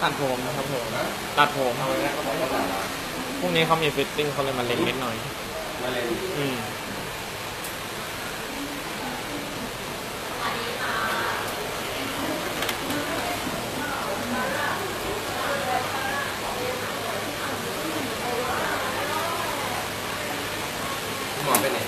ตัดผมครับผมตัดผมพรุ่งนี้เขามีฟิตติ้งเขาเลยมาเล็งนิดหน่อยมาเล็งหมอไปไหน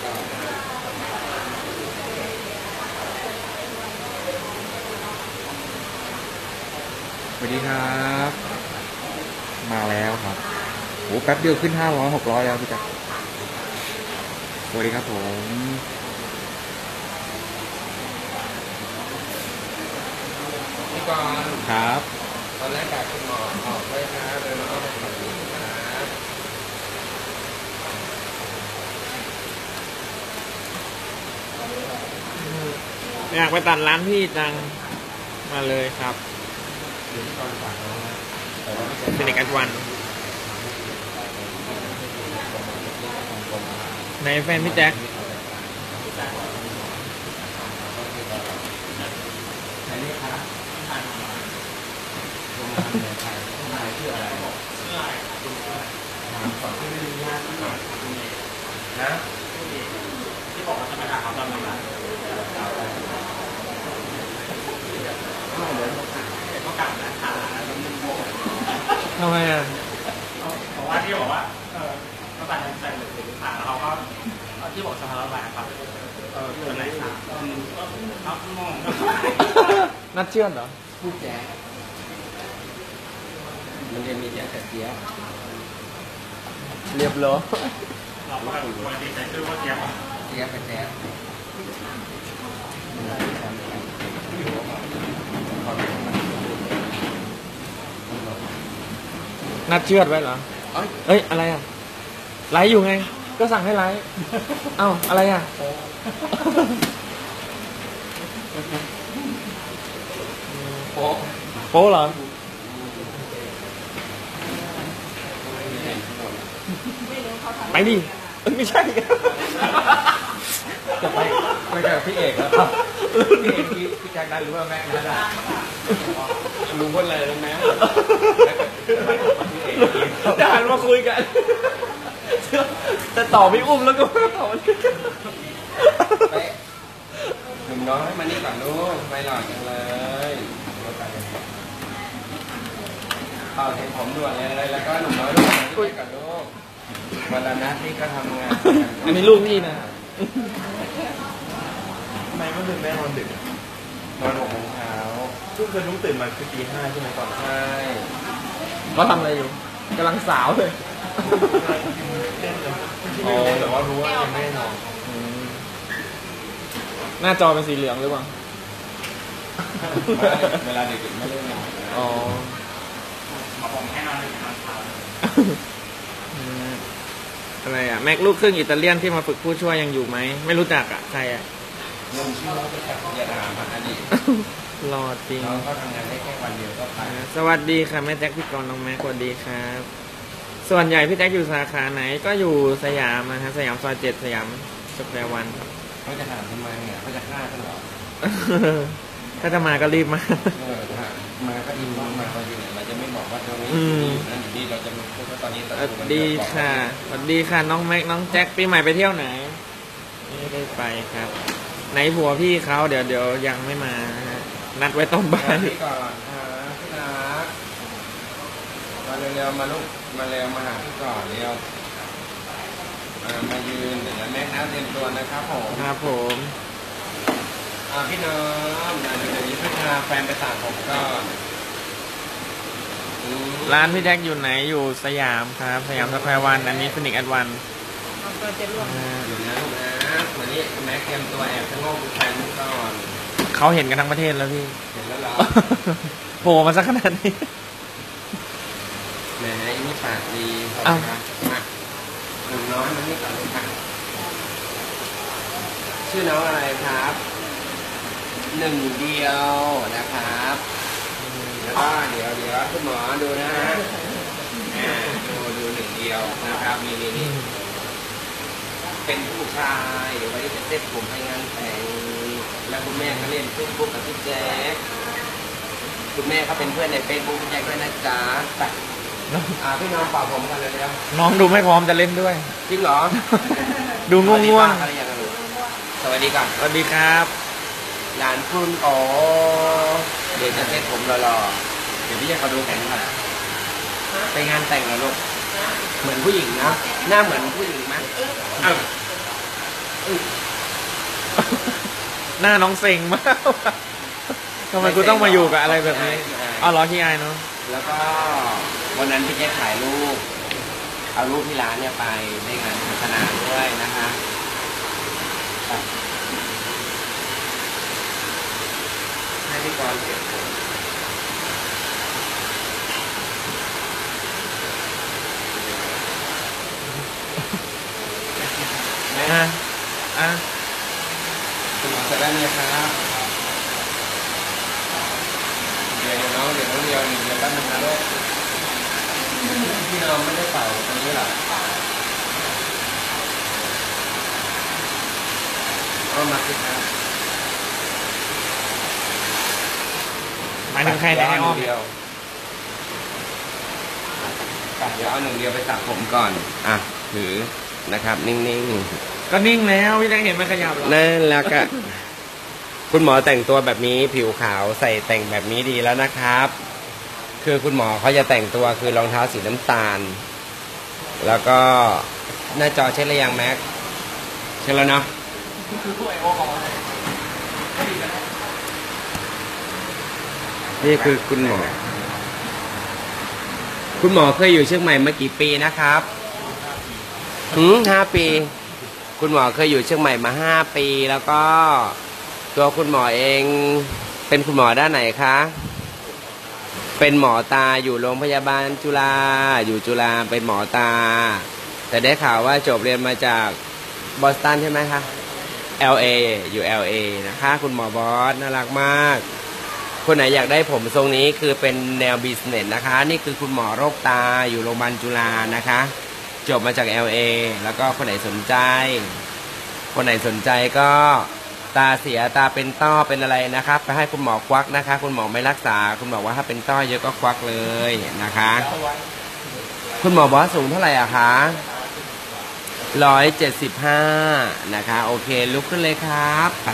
สวัสดีครับมาแล้วครับโอ้แป๊บเดียวขึ้น500 600แล้วพี่จักรสวัสดีครับผมพี่กรณ์ครับตอนแรกกับคุณหมอออกด้วยนะเดินมาเข้ามาแบบนี้นะอยากไปตัดร้านพี่จังมาเลยครับเป็นเอกวันในแฟนพี่แจ็คไหนนี่ครับโรงงานในไทยโรงงานชื่ออะไรถามก่อนที่ไม่มีญาตินะที่บอกว่าจะมาหาเขาตอนไหนล่ะทำไมอ่ะบอกว่าที่บอกว่าเขาตัดใจหรือผ่านแล้วเขาก็ที่บอกสภาพระบายครับเป็นไรครับครับมองนัดเชื่อเหรอผู้แก่มันจะมีแจ๊กเจี๊ยบเรียบร้อยเราก็แบบวันดีใจชื่อว่าเจี๊ยบเจี๊ยบเป็นแจ๊บนัดเชื่อไว้เหรอเอ้ยอะไรอ่ะไลฟ์อยู่ไงก็สั่งให้ไลฟ์เอ้าอะไรอ่ะโป๊เหรอไปดิไม่ใช่จะไปกับพี่เอกแล้วพี่เอกพี่แจ็คได้หรือว่าแม็กได้ลุงพูดอะไรลุงแม็กจะหันมาคุยกันจะต่อพี่อุ้มแล้วก็ต่อหนุ่มน้องให้มานี่ก่อนลูกไปหล่อจังเลยเอาเห็นผมด่วนเลยแล้วก็หนุ่มน้อยลูกคุยกับลูกวันละนัดนี่ก็ทำงานอันนี้ลูกพี่นะทำไมเมื่อคืนแม่นอนดึกนอน6 โมงเช้าทุกคืนลุงตื่นมาคือตี 5ใช่ไหมก่อนใช่เขาทำอะไรอยู่กำลังสาวเลยอ๋อแต่ว่ารู้ว่ายังไม่นอนหน้าจอเป็นสีเหลืองหรือเปล่าเวลาเด็กๆไม่เล่นนอนอ๋อผมแค่นอนดึกนอนเช้าอะไรอ่ะแม็กลูกครึ่งอิตาเลียนที่มาฝึกผู้ช่วยยังอยู่ไหมไม่รู้จักอ่ะใครอ่ะลุงชื่อว่าเป็นจักรยานมาอดีตรอจริงน้องก็ทำงานได้แค่วันเดียวก็ไปสวัสดีค่ะแม่แจ็คพี่กรณ์น้องแม็กสวัสดีครับส่วนใหญ่พี่แจ็คอยู่สาขาไหนก็อยู่สยามนะฮะสยามซอย7สยามสแควร์วันเขาจะถามทำไมเนี่ยเขาจะฆ่ากันหรอถ้าจะมาก็รีบมามาก็ดีมาพอดีเราจะไม่บอกว่าตรงนี้นั่นดีเราจะพูดว่าตอนนี้สวัสดีค่ะสวัสดีค่ะน้องแม็กน้องแจ็คปีใหม่ไปเที่ยวไหนไม่ได้ไปครับไหนผัวพี่เขาเดี๋ยวยังไม่มานัดไว้ต้นบ่ายก่อนพี่นักมาเร็วๆมาลูกมาเร็วมาหาพี่ก่อนเร็วมายืนเดี๋ยวแม่น้ำเตรียมตัวนะครับผมครับผมพี่น้องเดี๋ยวพี่พาแฟนไปตากผมก่อนร้านพี่แจ็คอยู่ไหนอยู่สยามครับสยามสแควร์วันอันนี้ฟินิกแอดวันเดี๋ยวนะลูกนะวันนี้แม็กเตรียมตัวแอบชะโงกดูแฟนก่อนเขาเห็นกันทั้งประเทศแล้วพี่เห็นแล้วเหรอโผล่มาสักขนาดนี้แหมนี่ปากดีมาหนุ่มน้อยมันนี่ก่อนเลยค่ะชื่อน้องอะไรครับ1 เดียวนะครับแล้วก็เดี๋ยวคุณหมอดูนะฮะดู1 เดียวนะครับนี่เป็นผู้ชายเดี๋ยววันนี้จะเซ็ตผมไปงานแต่งแล้วคุณแม่ก็เล่นเฟซบุ๊กกับพี่แจ๊คคุณแม่เขาเป็นเพื่อนในเฟซบุ๊กพี่แจ็คด้วยนะจ๊ะพี่น้องฝากผมกันเลยแล้วน้องดูไม่พร้อมจะเล่นด้วยจริงเหรอดูง่วงอะไรอย่างเงี้ยสวัสดีก่อนๆสวัสดีครับหลานคุณโอเดี๋ยวจะเซ็ตผมรอๆเดี๋ยวพี่จะขอดูแขนก่อนไปงานแต่งเหรอลูกเหมือนผู้หญิงนะหน้าเหมือนผู้หญิงไหมหน้าน้องเซ็งมากทำไมกูต้องมาอยู่กับอะไรแบบนี้อ๋อเหรอที่อายเนาะแล้วก็วันนั้นพี่แจ็คถ่ายรูปเอารูปที่ร้านเนี่ยไปในงานโฆษณาด้วยนะคะให้พี่กรณ์เก็บผมอ่ะคุณหมอเสร็จแล้วเนี่ยครับเดี๋ยวน้องเดี๋ยวน้องเดียวหนึ่งเดี๋ยวแป๊บนึงนะลูกพี่น้องไม่ได้เป่าตรงนี้หรอเอามาสิครับหมายถึงใครเนี่ยให้อ้อมเดียวเดี๋ยวเอาหนึ่งเดียวไปตัดผมก่อนอ่ะถือนะครับนิ่งๆก็นิ่งแล้วพี่แจ็คเห็นมันขยับหรอนั่นแหละก็คุณหมอแต่งตัวแบบนี้ผิวขาวใส่แต่งแบบนี้ดีแล้วนะครับ คือคุณหมอเขาจะแต่งตัวคือรองเท้าสีน้ำตาล แล้วก็หน้าจอเช็ดหรือยังแม็กเช็ดแล้วเนาะนี่คือคุณหมอ คุณหมอเคยอยู่เชียงใหม่มากี่ปีนะครับ5 ปี คุณหมอเคยอยู่เชียงใหม่มา5 ปี แล้วก็ตัวคุณหมอเองเป็นคุณหมอด้านไหนคะเป็นหมอตาอยู่โรงพยาบาลจุฬาอยู่จุฬาเป็นหมอตาแต่ได้ข่าวว่าจบเรียนมาจากบอสตันใช่ไหมคะ LA อยู่ LA นะคะคุณหมอบอสน่ารักมากคนไหนอยากได้ผมทรงนี้คือเป็นแนวบิสเนสนะคะนี่คือคุณหมอโรคตาอยู่โรงพยาบาลจุฬานะคะจบมาจาก LA แล้วก็คนไหนสนใจก็ตาเสียตาเป็นต้อเป็นอะไรนะครับไปให้คุณหมอควักนะคะคุณหมอไม่รักษาคุณหมอว่าถ้าเป็นต้อเยอะก็ควักเลยนะคะคุณหมอบอสสูงเท่าไหร่อะคะ175นะคะโอเคลุกขึ้นเลยครับไป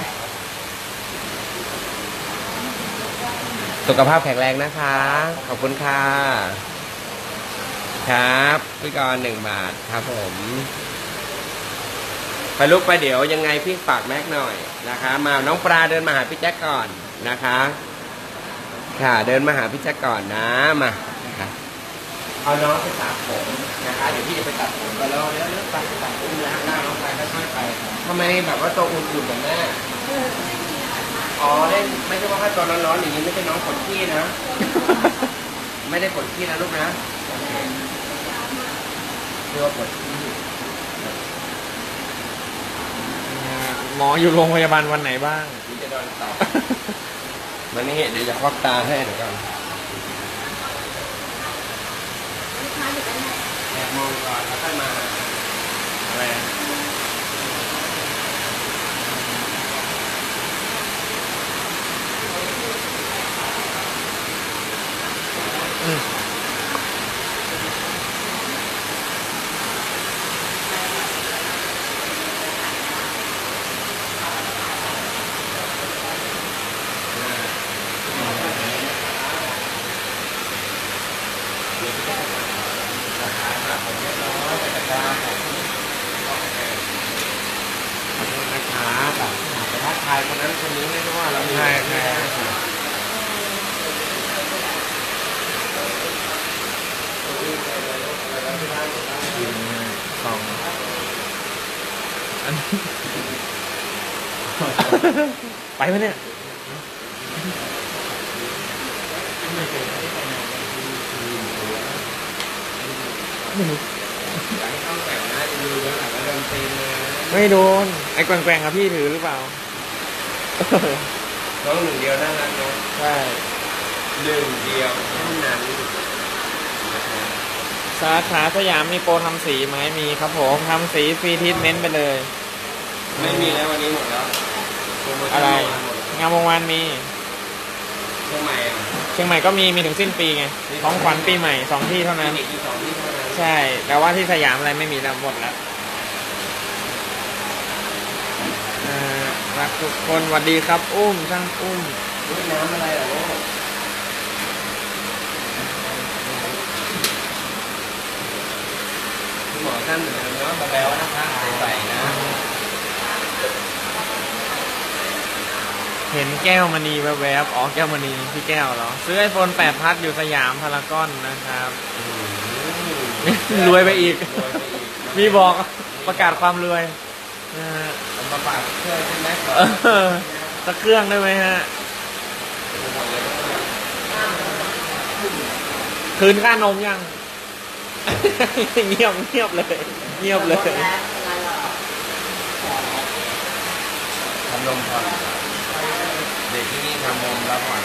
สุขภาพแข็งแรงนะคะขอบคุณค่ะครับพี่กรณ์1 บาทครับผมไปลุกไปเดี๋ยวยังไงพี่ฝากแม็กหน่อยนะคะมาน้องปลาเดินมาหาพี่แจ็คก่อนนะคะค่ะเดินมาหาพี่แจ็คก่อนนะมาเอาน้องไปตัดผมนะคะเดี๋ยวพี่จะไปตัดผมไปแล้วไปตัดผมเลยข้างหน้าน้องไปค่อยๆไปทำไมแบบว่าตัวอุ่นๆแบบแม่อ๋อเล่นไม่ใช่ว่าแค่ตัวร้อนๆอย่างนี้ไม่ใช่น้องขนขี้นะ ไม่ได้ขนขี้นะลูกนะเรียกว่าขนขี้หมออยู่โรงพยาบาลวันไหนบ้างนี่จะโดนตอบมันนี่เดี๋ยวจะควักตาให้เดี๋ยวก่อนแอบมองก่อนแล้วค่อยมาอะไรนะครับแต่ถ้าทายคนนั้นคนนี้ไม่รู้ว่าเราใช่สองอันไปไหมเนี่ยไม่รู้ต้องแต่งหน้าดูแล้วหลังก็โดนตีนเลยไม่โดนไอ้แกว่งๆกับพี่ถือหรือเปล่าน้องหนึ่งเดียวน่ารักเนาะใช่หนึ่งเดียวเท่านั้นสาขาสยามมีโปรทำสีไหมมีครับผมทำสีฟรีทรีทเมนต์ไปเลยไม่มีแล้ววันนี้หมดแล้วโปโมชั่นอะไรหมดแล้วงานวงวานมีเชียงใหม่อ่ะเชียงใหม่ก็มีถึงสิ้นปีไงของขวัญปีใหม่2 ที่เท่านั้นอีก2 ที่เท่านั้นใช่ แต่ว่าที่สยามอะไรไม่มีแล้วหมดแล้วรักทุกคนสวัสดีครับอุ้มช่างอุ้มด้วยน้ำอะไรเหรอลูกคุณหมอท่านเหมือนเดิมเนาะแบลนะคะใส่นะเห็นแก้วมณีแวบๆอ๋อแก้วมณีพี่แก้วเหรอซื้อ iPhone 8 พัดอยู่สยามพารากอนนะครับ รวยไปอีก มีบอกประกาศความรวยนะฮะผมมาปาดเครื่องใช่ไหมก่อนสักเครื่องได้ไหมฮะ คืนค่านมยัง เงียบเลย เงียบเลยทำนมก่อนเด็กที่นี่ทำนมแล้วก่อน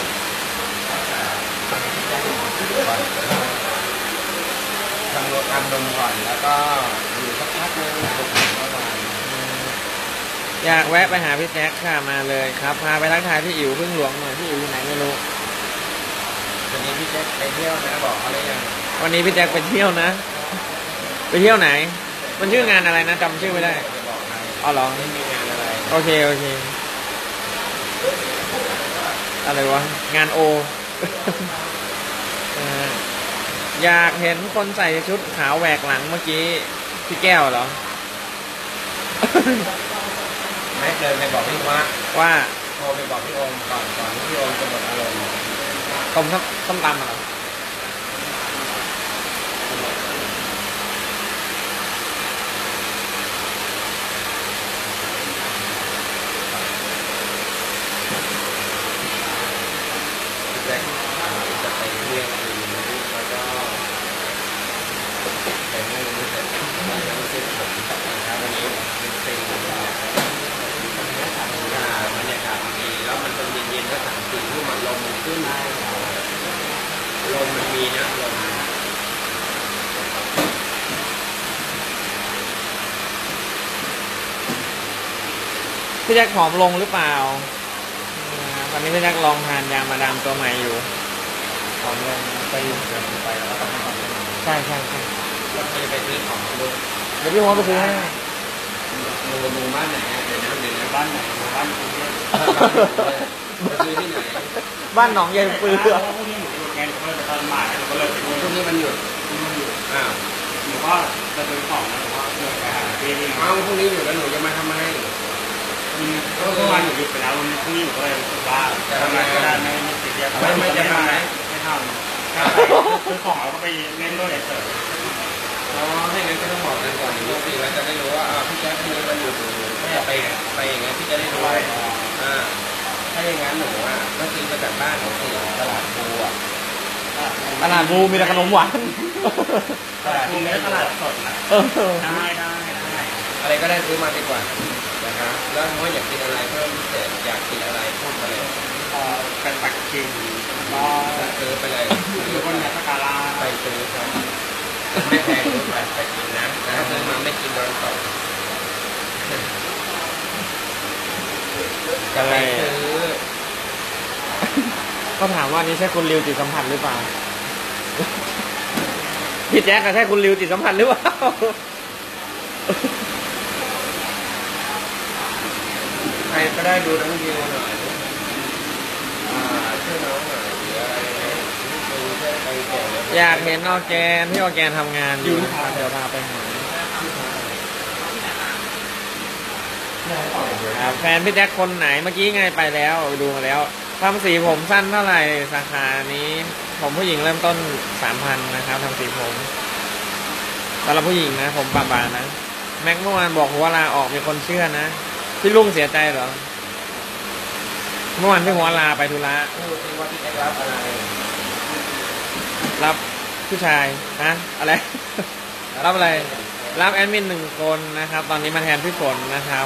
ทำนมก่อนแล้วก็อยู่สักพักนึงประมาณอยากแวะไปหาพี่แจ็คค่ะมาเลยครับ พาไปทักทายพี่อิ๋วพึ่งหลวงหน่อยพี่อิ๋วอยู่ไหนไม่รู้วันนี้พี่แจ๊คไปเที่ยวนะบอกเขาเลยยังวันนี้พี่แจ็คไปเที่ยวนะ ไปเที่ยวไหน มันชื่องานอะไรนะจำชื่อไม่ได้จะบอกใครอ๋อเหรอไม่มีงานอะไรโอเคอะไรวะ งานโอ อยากเห็นคนใส่ชุดขาวแหวกหลังเมื่อกี้พี่แก้วเหรอแม่เดินไปบอกพี่ว่าโทรไปบอกพี่โอมก่อนที่พี่โอมจะหมดอารมณ์ต้มตำเหรอพี่แจ๊คจะไปเที่ยวแล้วก็ไปนั่งรู้สึกรู้สึกผมนะครับวันนี้เป็นบรรยากาศดีแล้วมันตอนเย็นๆก็3-4 ทุ่มลมมันขึ้นลมมันมีนะลมพี่แจ็คผอมลงหรือเปล่าตอนนี้พี่แจ็คลองทานยามาดามตัวใหม่อยู่ผอมลงไปอยู่เดินไปแล้วก็ไม่ผอมลงใช่ก็เคยไปซื้อของดูเดี๋ยวพี่โมไปซื้อให้ดูบ้านไหนเดี๋ยวนะบ้านไหนบ้านกรุงเทพไปซื้อที่ไหนบ้านหนองยายปือพวกนี้หนูอยู่แกนก็เลยตอนบ่ายหนูก็เลยไปด้วยช่วงนี้มันหยุดอ้าวหนูก็จะซื้อของนะหนูก็เดินไปหาพี่นี่เอาพรุ่งนี้อยู่แล้วหนูจะมาทำไมก็เมื่อวานหนูหยุดไปแล้ววันนี้พรุ่งนี้หนูก็เลยรู้สึกว่าจะทำงานก็ได้ไม่ติดเรียบไม่ทำซื้อของแล้วก็ไปเล่นด้วยเฉยอ๋อให้งั้นก็ต้องบอกกันก่อนดูสิเราจะได้รู้ว่าพี่แจ๊คพรุ่งนี้มันหยุดไม่อยากไปอย่างงั้นพี่จะได้รู้ถ้าอย่างงั้นหนูก็ซื้อมาจากบ้านของสิตลาดภูอ่ะตลาดบูมีแต่ขนมหวานตลาดนี้ตลาดสดนะได้อะไรก็ได้ซื้อมาดีกว่านะครับแล้วถ้าอยากกินอะไรเพิ่มพิเศษอยากกินอะไรพูดมาเลยเป็นปักกิ่งก็ซื้อไปเลยหรือคนในสกาลาไปซื้อครับไม่แพงด้วยไปกินนะถ้าซื้อมาไม่กินโดนตกจะไปซื้อก็ถามว่านี่ใช่คุณริวจิตสัมผัสหรือเปล่า พี่แจ๊คใช่คุณริวจิตสัมผัสหรือเปล่าใครก็ได้ดูน้องวิวหน่อยช่วยน้องหน่อยหรืออะไรดูช่วยไปแก่อยากเห็นออร์แกนพี่ออร์แกนทำงานอยู่นะครับเดี๋ยวพาไปหาแฟนพี่แจ็คคนไหนเมื่อกี้ไงไปแล้วไปดูมาแล้วทำสีผมสั้นเท่าไหร่สาขานี้ผมผู้หญิงเริ่มต้น 3,000 นะครับทำสีผมสำหรับผู้หญิงนะผมบานๆนะแม็กเมื่อวานบอกหัวลาออกมีคนเชื่อนะพี่ลุงเสียใจเหรอเมื่อวานพี่หัวลาไปธุระพูดสิว่าพี่แจ๊ครับอะไรรับผู้ชายนะอะไร รับอะไรรับแอดมิน1 คนนะครับตอนนี้มาแทนพี่ฝนนะครับ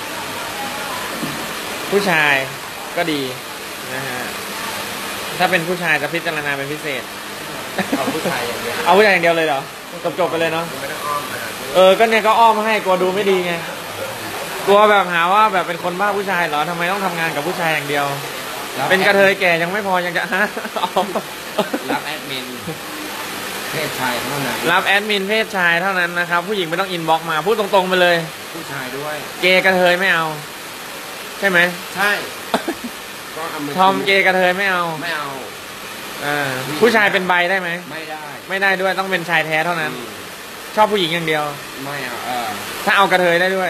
ผู้ชายก็ดีนะฮะถ้าเป็นผู้ชายจะพิจารณาเป็นพิเศษเอาผู้ชายอย่างเดียวเอาผู้ชายอย่างเดียวเลยเหรอจบไปเลยเนาะไม่ต้องอ้อมขนาดนี้ก็เนี่ยก็อ้อมให้กลัวดูไม่ดีไงกลัวแบบหาว่าแบบเป็นคนบ้าผู้ชายเหรอทำไมต้องทำงานกับผู้ชายอย่างเดียวเป็นกระเทยแก่ยังไม่พอยังจะฮะรับแอดมินเพศชายเท่านั้นรับแอดมินเพศชายเท่านั้นนะครับ ผู้หญิงไม่ต้องอินบ็อกซ์มาพูดตรงๆไปเลยผู้ชายด้วยเกย์กระเทยไม่เอา ใช่ไหมใช่ก็เอามือทอมเกย์กระเทยไม่เอาไม่เอาผู้ชายเป็นใบได้ไหมไม่ได้ไม่ได้ด้วยต้องเป็นชายแท้เท่านั้น ชอบผู้หญิงอย่างเดียวไม่เอาถ้าเอากระเทยได้ด้วย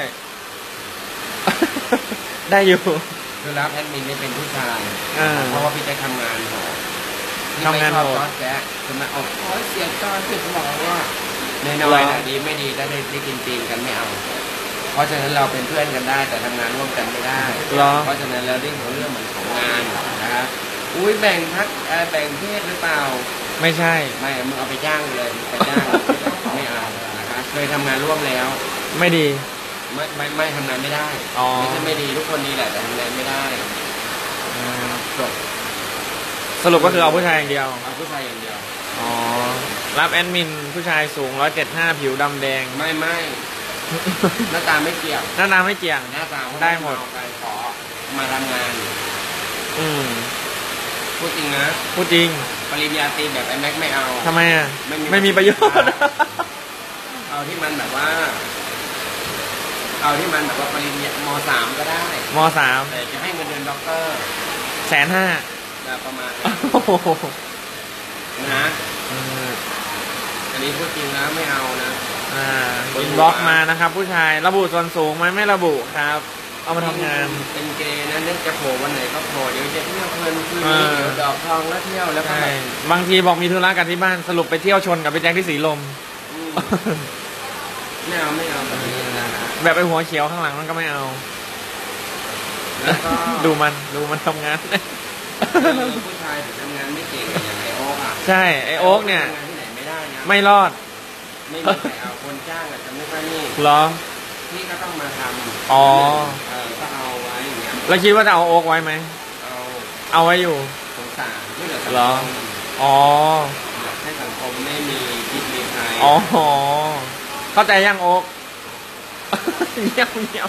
ได้อยู่คือรับแอดมินนี่เป็นผู้ชาย เพราะว่าพี่จะทำงานโหดทำงานโหดจอดแจ๊กคือมาเอาโอ้ยเสียงจอดเสียงบอกว่าน้อยๆนะดีไม่ดีถ้าได้กินตีนกันไม่เอา เพราะฉะนั้นเราเป็นเพื่อนกันได้แต่ทำงานร่วมกันไม่ได้ เพราะฉะนั้นเราเรื่องของเรื่องเหมือนของงานนะครับอุ้ยแบ่งพักแบ่งเพศหรือเปล่าไม่ใช่ไม่มึงเอาไปจ้างเลยไปจ้างไม่เอานะครับเคยทำงานร่วมแล้วไม่ดีไม่ทำงานไม่ได้อ๋อไม่ใช่ไม่ดีทุกคนดีแหละแต่ทำงานไม่ได้จบสรุปก็คือเอาผู้ชายอย่างเดียวเอาผู้ชายอย่างเดียวอ๋อ รับแอดมินผู้ชายสูง175ผิวดำแดงไม่หน้าตาไม่เกี่ยวหน้าตาไม่เกี่ยงหน้าตาได้หมดเอาไปขอมาทำงานอืมพูดจริงนะพูดจริงปริญญาตรีแบบไอ้แม็กไม่เอาทำไมอ่ะไม่ไม่มีประโยชน์เอาที่มันแบบว่า เอาที่มันแบบว่าปริญญาม.3 ก็ได้ม.3 แต่จะให้เงินเดือนด็อกเตอร์ 150,000 แบบประมาณโอ้โหนะอันนี้พูดจริงนะไม่เอานะอินบ็อกซ์มานะครับ ผู้ชายระบุส่วนสูงไหมไม่ระบุครับ เอามาทำงานเป็นเกย์นะนึกจะโผล่วันไหนก็โผล่เดี๋ยวจะเที่ยวเพลินคืนนี้เดี๋ยวดอกทองแล้วเที่ยวแล้วก็ใช่แบบบางทีบอกมีธุระกันที่บ้านสรุปไปเที่ยวชนกับไปแจ็คที่สีลมไม่เอาแบบนี้นะแบบไปหัวเขียวข้างหลังมันก็ไม่เอาแล้วก็ดูมันทำงานผู้ชายถึงทำงานไม่เก่งอย่างไอโอ๊กอ่ะใช่ไอโอ๊กเนี่ยทำงานที่ไหนไม่ได้นะไม่รอดไม่มีใครเอาคนจ้างอาจจะไม่ค่อยนี่เหรอพี่ก็ต้องมาทำอ๋อก็เอาไว้อย่างเงี้ยแล้วคิดว่าจะเอาโอ๊กไว้ไหม เอาไว้อยู่สงสารไม่เหลือสังเหรคอมอ๋ออยากให้สังคมไม่มีพิษมีภัยอ๋อ เข้าใจยังโอ๊ก เงียบ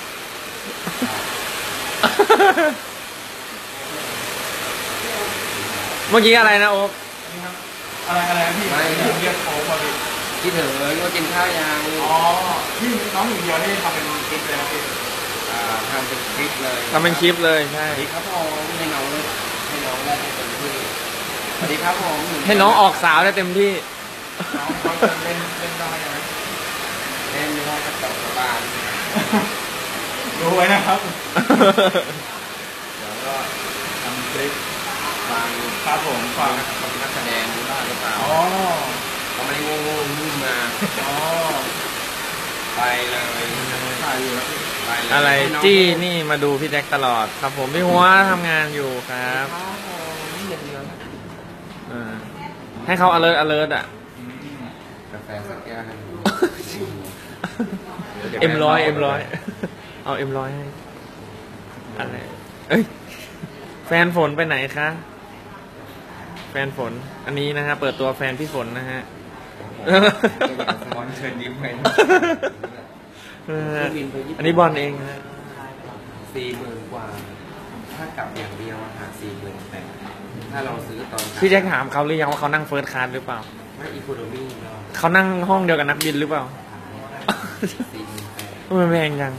เมื่อกี้อะไรนะโอ๊กอะไรนะพี่เรียกโค้กพอดีคิดถึงเลยว่ากินข้าวยังอ๋อพี่น้องหญิงเดียวนี่ทำเป็นคลิปเลยนะพี่ทำเป็นคลิปเลยทำเป็นคลิปเลยใช่สวัสดีครับผมให้น้องได้เต็มที่สวัสดีครับผมให้น้องออกสาวได้เต็มที่น้องเขาจะเล่นได้ไหมเล่นไม่ได้ก็ตกกระบาลดูไว้นะครับเดี๋ยวก็ทำคลิปฟังครับผมฝากนักแสดงหรือว่าหรือเปล่าอ๋อเขาไม่ได้งงๆนู่นมาอ๋อไปเลยถ่ายอยู่แล้วพี่ไปเลยอะไรจี้นี่มาดูพี่แจ็คตลอดครับผมพี่หัวทำงานอยู่ครับครับผมนี่อย่างเดียวนะให้เขา alert อ่ะกาแฟสักแก้วให้ M100 เอา M100 ให้อะไรเอ้ยแฟนฝนไปไหนคะแฟนฝนอันนี้นะฮะเปิดตัวแฟนพี่ฝนนะฮะบอลเชิญยิ้มไปอันนี้บอลเองนะ 40,000 กว่า ถ้ากลับอย่างเดียวอะค่ะ40,000แต่ถ้าเราซื้อตอนพี่แจ็คถามเขาหรือยังว่าเขานั่งเฟิร์สคลาสหรือเปล่าไม่อีโคโนมี่เราเขานั่งห้องเดียวกับนักบินหรือเปล่า 40,000 มันแพงจัง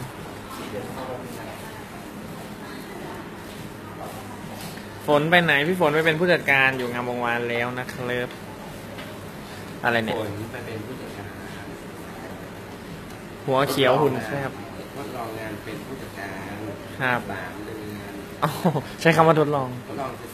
ฝนไปไหนพี่ฝนไปเป็นผู้จัดการอยู่งามวงวานแล้วนะครับอะไรเนี่ยฝนไปเป็นผู้จัดการหัวเขียวหุ่นแซบทดลองงานเป็นผู้จัดการครับ 3 เดือนอ้าวใช้คำว่าทดลองทดลองเสร็จ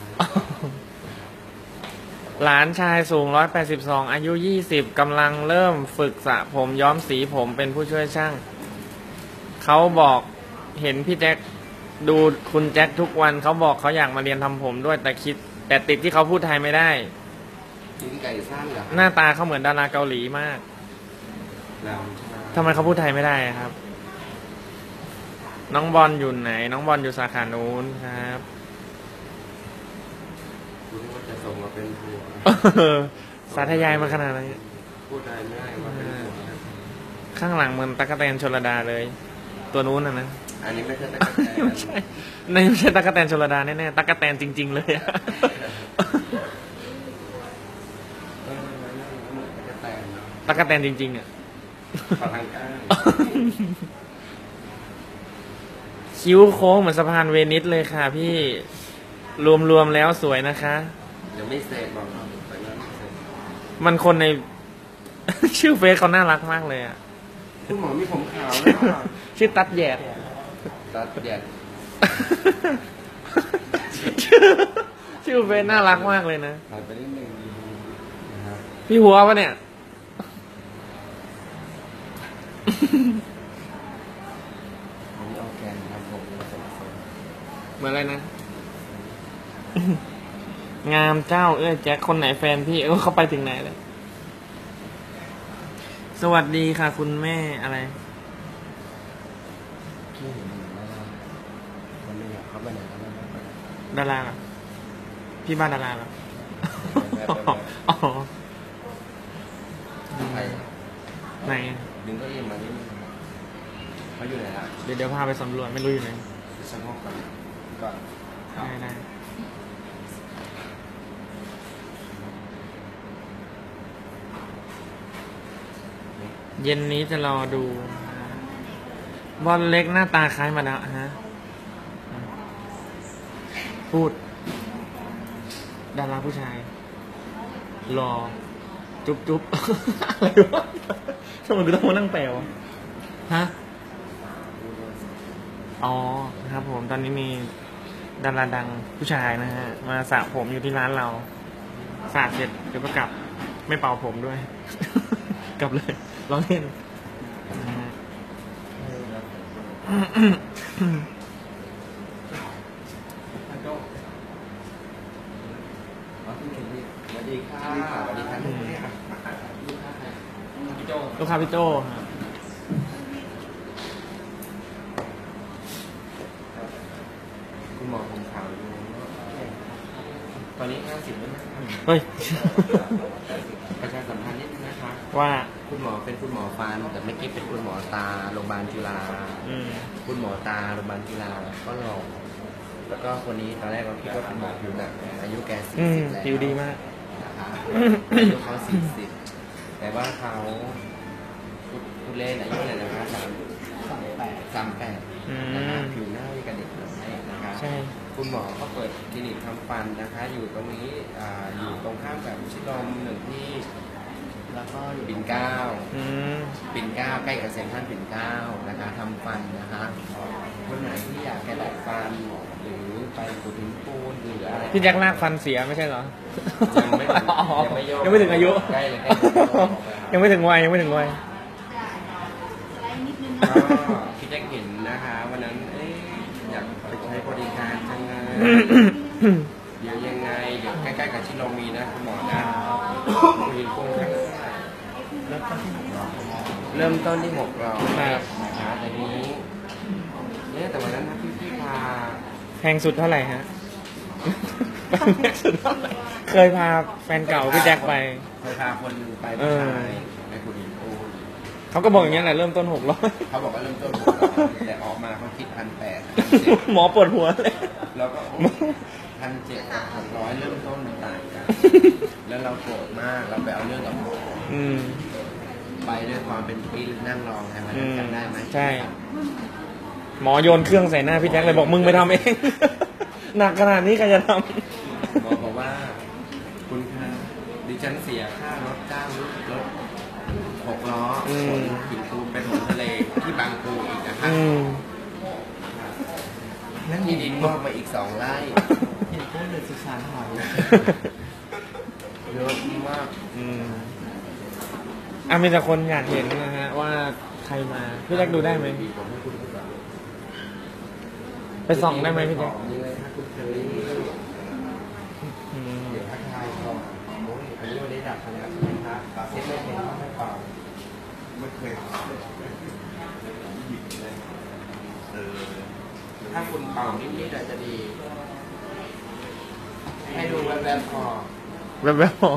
หลานชายสูง182อายุ20กำลังเริ่มฝึกสระผมย้อมสีผมเป็นผู้ช่วยช่างเขาบอกเห็นพี่แจ็คดูคุณแจ็คทุกวันเขาบอกเขาอยากมาเรียนทำผมด้วยแต่ติดที่เขาพูดไทยไม่ได้กินไก่สั้นเหรอหน้าตาเขาเหมือนดาราเกาหลีมากเราทำไมเขาพูดไทยไม่ได้ครับ น้องบอลอยู่ไหน น้องบอลอยู่สาขานู้นครับคุณว่าจะส่งมาเป็นผัวสาธยายมาขนาดนี้พูดได้ไม่ได้ว่าเป็นผัวนะข้างหลังเหมือนตะกะแตนชลดาเลย ตัวนู้นนะอันนี้ไม่ใช่ตะกั่วแตนไม่ใช่ไม่ใช่ตั๊กแตนชลดาแน่ๆตั๊กแตนจริง ๆ เลยอะตะกั่วแตนเนาะตั๊กแตนจริงๆอ่ะขอทางก้างคิ้วโค้งเหมือนสะพานเวนิสเลยค่ะพี่รวมๆแล้วสวยนะคะยังไม่เสร็จบอกเราไปแล้วไม่เสร็จมันคนใน ชื่อเฟซเขาน่ารักมากเลยอ่ะคุณหมอมีผมขาวแล้วอะชื่อตัดแยดตัดแดดชื่อเฟซน่ารักมากเลยนะถ่ายไปนิดนึงนะครับพี่หัวปะเนี่ยอันนี้ออร์แกนครับผมผสมเหมือนอะไรนะ งามเจ้าแจ็คคนไหนแฟนพี่เขาไปถึงไหนเลยสวัสดีค่ะคุณแม่อะไรพี่เห็นไหมว่าคนหนึงอะเขาไปไหนแล้วไม่ไปไหนดาราเหรอพี่บ้านดาราเหรอแบบอ๋อใครไหนดึงเก็ยินมานิดนึงเขาอยู่ไหนล่ะเดี๋ยวพาไปสำรวจไม่รู้อยู่ไหนสงบก่อนก่อนได้เย็นนี้จะรอดูบอลเล็กหน้าตาคล้ายมาดาฮะพูด ดาราผู้ชาย รอ จุ๊บ อะไรวะทำไมกูต้องมานั่งแปลวะฮะ อ๋อครับผมตอนนี้มีดาราดังผู้ชายนะฮะ มาสระผมอยู่ที่ร้านเราสระเสร็จเดี๋ยวก็กลับ ไม่เป่าผมด้วย กลับเลยร้องเล่นนะฮะสวัสดีค่ะสวัสดีค่ะลูกค้าพี่โจฮะคุณหมอผมขาวอยู่ตอนนี้50แล้วนะครับเฮ้ยประชาสัมพันธ์นิดนึงนะคะว่าคุณหมอเป็นคุณหมอฟันแต่เมื่อกี้เป็นคุณหมอตาโรงพยาบาลจุฬาอืมคุณหมอตาโรงพยาบาลจุฬาก็หล่อแล้วก็คนนี้ตอนแรกเราคิดว่าเป็นหมอผิวหนังอายุแกอืม 40แล้วผิวดีมากนะคะอายุเขา40แต่ว่าเขาพูดเล่นอายุเท่าไหร่นะคะ38 อืนะคะมผิวหน้าไม่กระเด็กเลยนะคะใช่คุณหมอก็เปิดคลินิกทำฟันนะคะ อยู่ตรงนี้อยู่ตรงข้ามกับชิดลมหนึ่งที่ แล้วก็อยู่ปิ่นเกล้าอืมปิ่นเกล้าใกล้กับเซ็นทรัลปิ่นเกล้านะคะทำฟันนะคะคนไหนที่อยากแก้ดัดฟันหรือไปปูดินปูนหรืออะไรพี่แจ็คลากฟันเสียไม่ใช่เหรอยังไม่ถึงอ๋อยังไม่โยกยังไม่ถึงอายุใกล้เลยยังไม่ถึงวัยยังไม่ถึงวัยก็พี่แจ็คเห็นนะคะวันนั้นอยากไปใช้บริการจังเลยเดี๋ยวยังไงเดี๋ยวใกล้ๆกับชิโรมีนะคุณหมอนะปูดินปูนข้างหน้าเริ่มต้นที่600นะคะแต่นี้เนี่ยแต่วันนั้นนะพี่พาแพงสุดเท่าไหร่ฮะ แพงสุดเท่าไหร่เคยพาแฟนเก่าพี่แจ็คไปเคยพาคนไปผู้ชายไปปูดินปูนเขาก็บอกอย่างนี้ยแหละเริ่มต้น600 เขาบอกว่าเริ่มต้น600แต่ออกมาเขาคิด1,800 หมอปวดหัวเลยแล้วก็1,700 600เริ่มต้นมันต่างกัน แล้วเราโกรธมากเราไปเอาเรื่องกับหมออืมไปด้วยความเป็นพี่นั่งรองไงมันจำได้ไหมใช่ หมอโยนเครื่องใส่หน้าพี่แจ็คเลยบอกมึงไปทำเอง หนักขนาดนี้ใครจะทหมอบอกว่าคุณคะดิฉันเสียค่ารถจ้างรถ6 ล้อขนหินปูนไปถมทะเลที่บางปูอีกนะำคะอืมที่ดินงอกมาอีก2 ไร่เห็นพูดเลยสุสานหอยเยอะมากอืมมีแต่คนอยากเห็นนะฮะ ว่าใครมา พี่แจ็คดูได้ไหมผมให้คุณดูก่อนไปส่องได้ไหมพี่แจ็คนี่เลยครับคุณเคอรี่อืมเดี๋ยวทักทายก่อนโอ้ยอันนี้วันนี้ดับแล้วใช่ไหมครับเซ็ตไม่เป็นไม่เป่าไม่เคยหยิบเลยถ้าคุณเป่านิดๆอาจจะดี ให้ดูแวบๆพอแบบๆพอ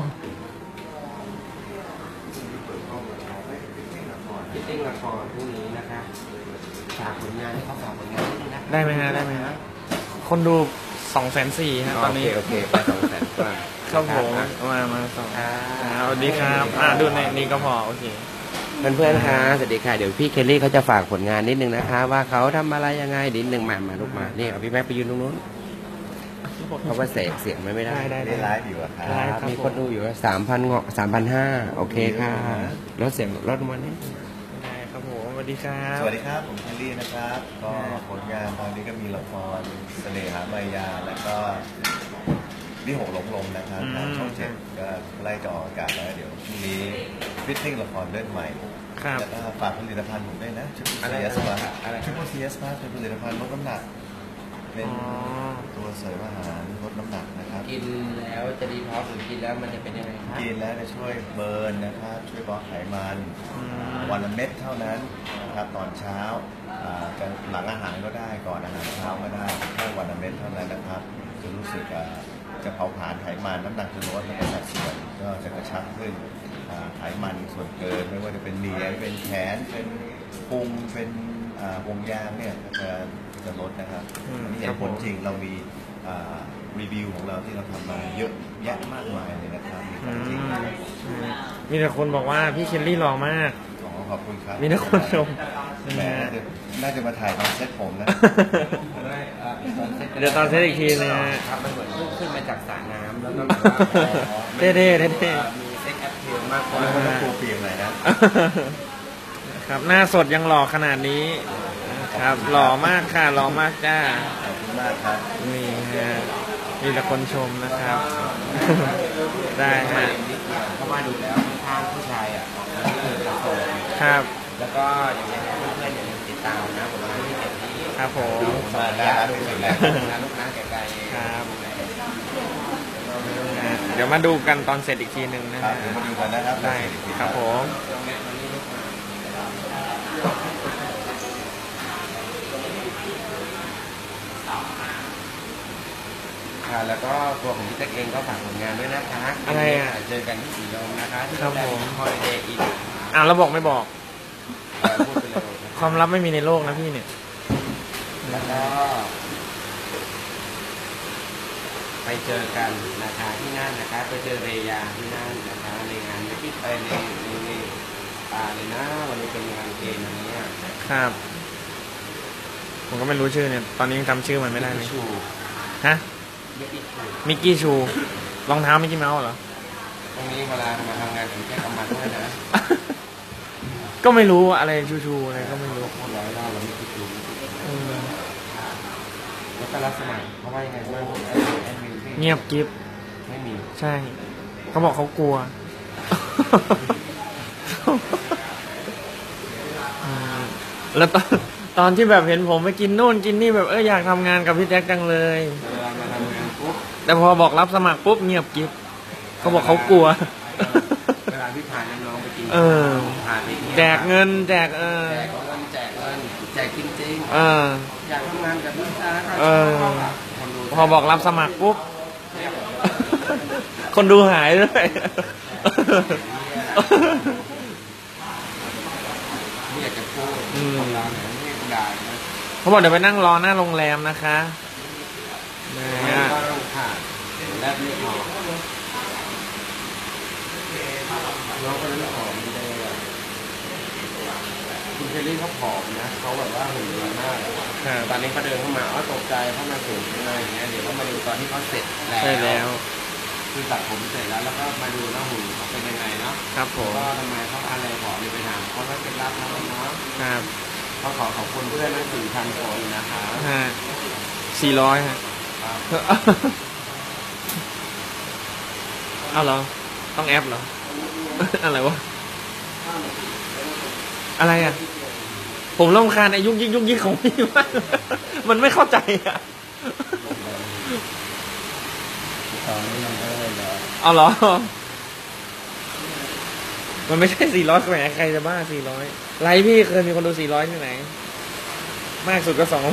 ฟิตติ้งละครพรุ่งนี้นะคะคฝากผลงานให้เขาฝากผลงานนิดนึงนะได้ไหมฮะได้ไหมฮะคนดู204,000ฮะตอนนี้โอเคไป200,000 กว่าครับผมมาสองสวัสดีครับดูในนี้ก็พอโอเคเพื่อนๆคะสวัสดีค่ะเดี๋ยวพี่เคลลี่เขาจะฝากผลงานนิดนึงนะคะ ว่าเขาทำอะไรยังไงนิดนึงมาลูกมานี่เอาพี่แม็กไปยืนตรงนู้นเพราะว่าเสียงไม่ได้ได้ไลฟ์อยู่อะครับไลฟ์ครับมีคนดูอยู่3,000 3,500โอเคค่ะลดเสียงลดมานิดได้ครับผมสวัสดีครับสวัสดีครับ ผมเคลลี่นะครับ ก็ผลงานตอนนี้ก็มีละครเสน่หามายา แล้วก็วิหกหลงลมนะครับทางช่อง7ก็ไล่จะออกอากาศแล้วเดี๋ยวพรุ่งนี้ฟิตติ้งละครเรื่องใหม่ครับแล้วก็ฝากผลิตภัณฑ์ผมด้วยนะชุดอะไร CS มาอะไรชุด CS มาเป็นผลิตภัณฑ์ลดน้ำหนัก เป็นอ๋อตัวเสริมอาหารลดน้ำหนักนะครับกินแล้วจะดีท็อกซ์หรือกินแล้วมันจะเป็นยังไงคะกินแล้วจะช่วยเบิร์นนะครับ ช่วยบล็อกไขมัน วันละเม็ดเท่านั้นนะครับตอนเช้าจะหลังอาหารก็ได้ก่อนอาหารเช้าก็ได้แค่วันละเม็ดเท่านั้นนะครับจะรู้สึกจะเผาผลาญไขมันน้ำหนักจะลดแล้วก็สัดส่วนก็จะกระชับขึ้นไขมันส่วนเกินไม่ว่าจะเป็นเหนียงเป็นแขนเป็นพุงเป็นวงยางเนี่ยจะลดนะครับอันนี้เห็นผลจริงเรามีรีวิวของเราที่เราทำมาเยอะแยะมากมายเลยนะครับมีผลจริงนะครับมีแต่คนบอกว่าพี่เคลลี่หล่อมากขอบคุณครับมีแต่คนชมแหมน่าจะมาถ่ายตอนเซ็ตผมนะเดี๋ยวตอนเซตอีกทีนะฮะครับมันเหมือนขึ้นมาจากสระน้ำแล้วก็เท่ๆเท่มีเซ็กแอปเพลมากกว่าแล้วก็ปูเปียกหน่อยนะๆครับหน้าสดยังหล่อขนาดนี้ครับหล่อมากค่ะหล่อมากจ้าขอบคุณมากครับนี่ฮะมีแต่คนชมนะครับ ได้ฮะเข้ามาดูแล้วข้างผู้ชายอ่ะนี่คือจะโตครับแล้วก็อย่างนี้เพื่อนๆอย่าลืมติดตามนะผมมาที่เต็มที่ครับผมมาได้ครับที่สุดแล้วงานลูกค้าไกลๆครับเดี๋ยวมาดูกันตอนเสร็จอีกทีหนึ่งนะครับเดี๋ยวมาดูกันนะครับได้ครับผมค่ะแล้วก็ตัวของพี่แจ็คเองก็ฝากผลงานด้วยนะคะอะไรอ่ะเจอกันที่สีลมนะคะที่ครับผมคอยเดย์อีกเราบอกไม่บอกพูดไปเลยความลับไม่มีในโลกนะพี่เนี่ยแล้วก็ไปเจอกันนะคะที่นั่นนะคะไปเจอเรยาที่นั่นนะคะในงานที่ไปในเลยนะวันนี้เป็นงานเกมอันนี้ครับ ผมก็ไม่รู้ชื่อเนี่ย ตอนนี้ยังจำชื่อมันไม่ได้เลยชูฮะเด็กอีกชูมิกกี้ชู รองเท้ามิกกี้เมาส์เหรอตรงนี้เวลามาทำงานผมแค่เอามาด้วยนะก็ไม่รู้อะไรชูๆอะไรก็ไม่รู้ร้อยเราไม่คิดดูอืมแล้วก็รับสมัครเพราะว่ายังไงบ้างผมแอดมินเงียบกิฟไม่มีใช่ เขาบอกเขากลัว แล้วตอนที่แบบเห็นผมไปกินนู่นกินนี่แบบอยากทำงานกับพี่แจ็คจังเลยเวลามาทำงานปุ๊บแต่พอบอกรับสมัครปุ๊บเงียบกิฟเขาบอกเขากลัวเวลาพี่พาน้องๆไปกินเออพาไปเที่ยวแจกเงินแจกแจกเงินแจกจริงเออๆอยากทำงานกับพี่ชายเออ พอบอกรับสมัครปุ๊บ คนดูหายด้วยไม่อยากจะพูดอืมคนเราเนี่ยไม่ให้ด่านะเขาบอกเดี๋ยวไปนั่งรอหน้าโรงแรมนะคะนะไม่ฮะต้องค่ะแลบไม่ออกน้องคนนั้นผอมเลยอะคุณเคลลี่เขาผอมนะเขาแบบว่าหุ่นดีมากอะครับตอนนี้เขาเดินเข้ามาตกใจเขามาสูงอะไรอย่างเงี้ยเดี๋ยวก็มาดูตอนที่เขาเสร็จแล้วใช่แล้วคือตัดผมเสร็จแล้วแล้วก็มาดูนะหุ่นเขาเป็นยังไงเนาะครับผมก็ทำไมเขาอะไรผอมเลยไปถามเขาก็เป็นรับนะเนาะครับเขาขอบคุณเพื่อนทั้ง4,000 คนนะคะฮะ400ฮะ เอาเหรอ ต้องแอปเหรอ อะไรวะ อะไรอ่ะ ผมรำคาญไอ้ยุกยิกของพี่มาก มันไม่เข้าใจอ่ะตอนนี้ยังไม่ได้เลยเอาเหรอ มันไม่ใช่400แหมใครจะบ้า400ไลฟ์พี่เคยมีคนดู400ที่ไหน มากสุดก็200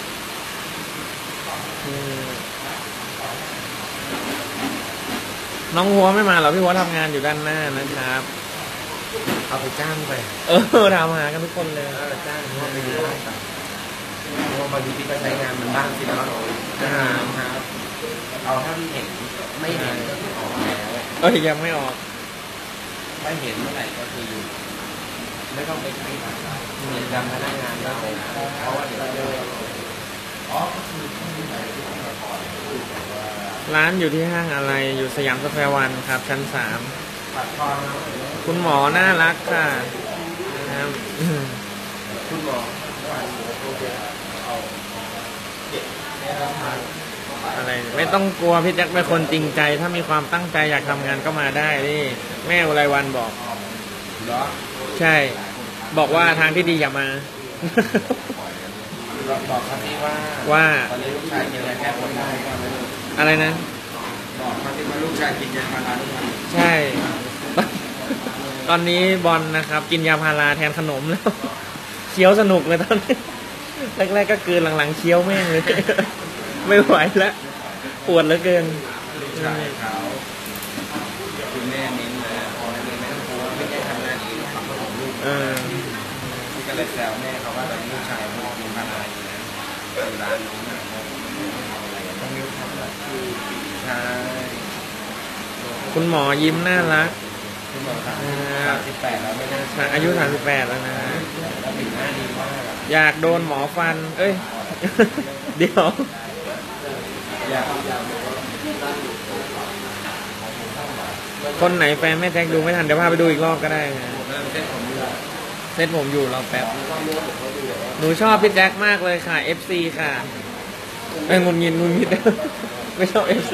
น้องหัวไม่มาเหรอพี่หัวทำงานอยู่ด้านหน้านะครับเอาไปจ้างไปถามหากันทุกคนเลยจ้างเขาไปดูได้เพราะบางทีพี่ก็ใช้งานมันบ้างสิเนาะครับเอาถ้าพี่เห็นไม่เห็นก็คือออกแล้วเอ้ยยังไม่ออกไม่เห็นเมื่อไหร่ก็คืออยู่ไม่ต้องไปใช้เงินจำพนักงานเราเพราะว่าเดี๋ยวเราร้านอยู่ที่ห้างอะไรอยู่สยามสแควร์วันครับชั้นปัดทอง 3คุณหมอน่ารักค่ะนะครับคุณหมออะไรไม่ต้องกลัวพี่แจ็คเป็นคนจริงใจ ถ้ามีความตั้งใจอยากทำงานก็มาได้นี่แม่อุไรวันบอกเหรอใช่ บอกว่าทางที่ดีอย่ามาบอกเขาที่ว่าว่าตอนนี้ลูกชายกินยาแก้ปวดได้ก็ไม่รู้อะไรนะบอกเขาที่ว่าลูกชายกินยาพาราทุกวันใช่ ตอนนี้บอลนะครับ กินยาพาราแทนขนมแล้ว เคี้ยวสนุกเลยตอนนี้ แรกๆก็เกินหลังๆเคี้ยวแม่งเลย ไม่ไหวแล้วปวดเหลือเกินลูกชายเขาคุณแม่เน้นเลยพอเน้นไม่ต้องกลัวไม่ได้ทำงานดีทำขนมลูกเออพี่ก็เลยแซวแม่เขาว่าตอนนี้ลูกชายเขากินพาราอยู่นะอยู่ร้านนู้นนะต้องนิ้วทำแบบใช่คุณหมอยิ้มน่ารักคุณหมอ38แล้วไม่ได้อายุ38แล้วนะแล้วผิวหน้าดีมากอะอยากโดนหมอฟัน เอ้ย เดี๋ยวอยากคนไหนแฟนแม่แจ็คดูไม่ทัน เดี๋ยวพาไปดูอีกรอบก็ได้นะเริ่มเส้นผมอยู่เซตผมอยู่รอแป๊บ หนูชอบพี่แจ็คมากเลยค่ะ FC ค่ะเอ้ยงุนงิด ไม่ชอบ FC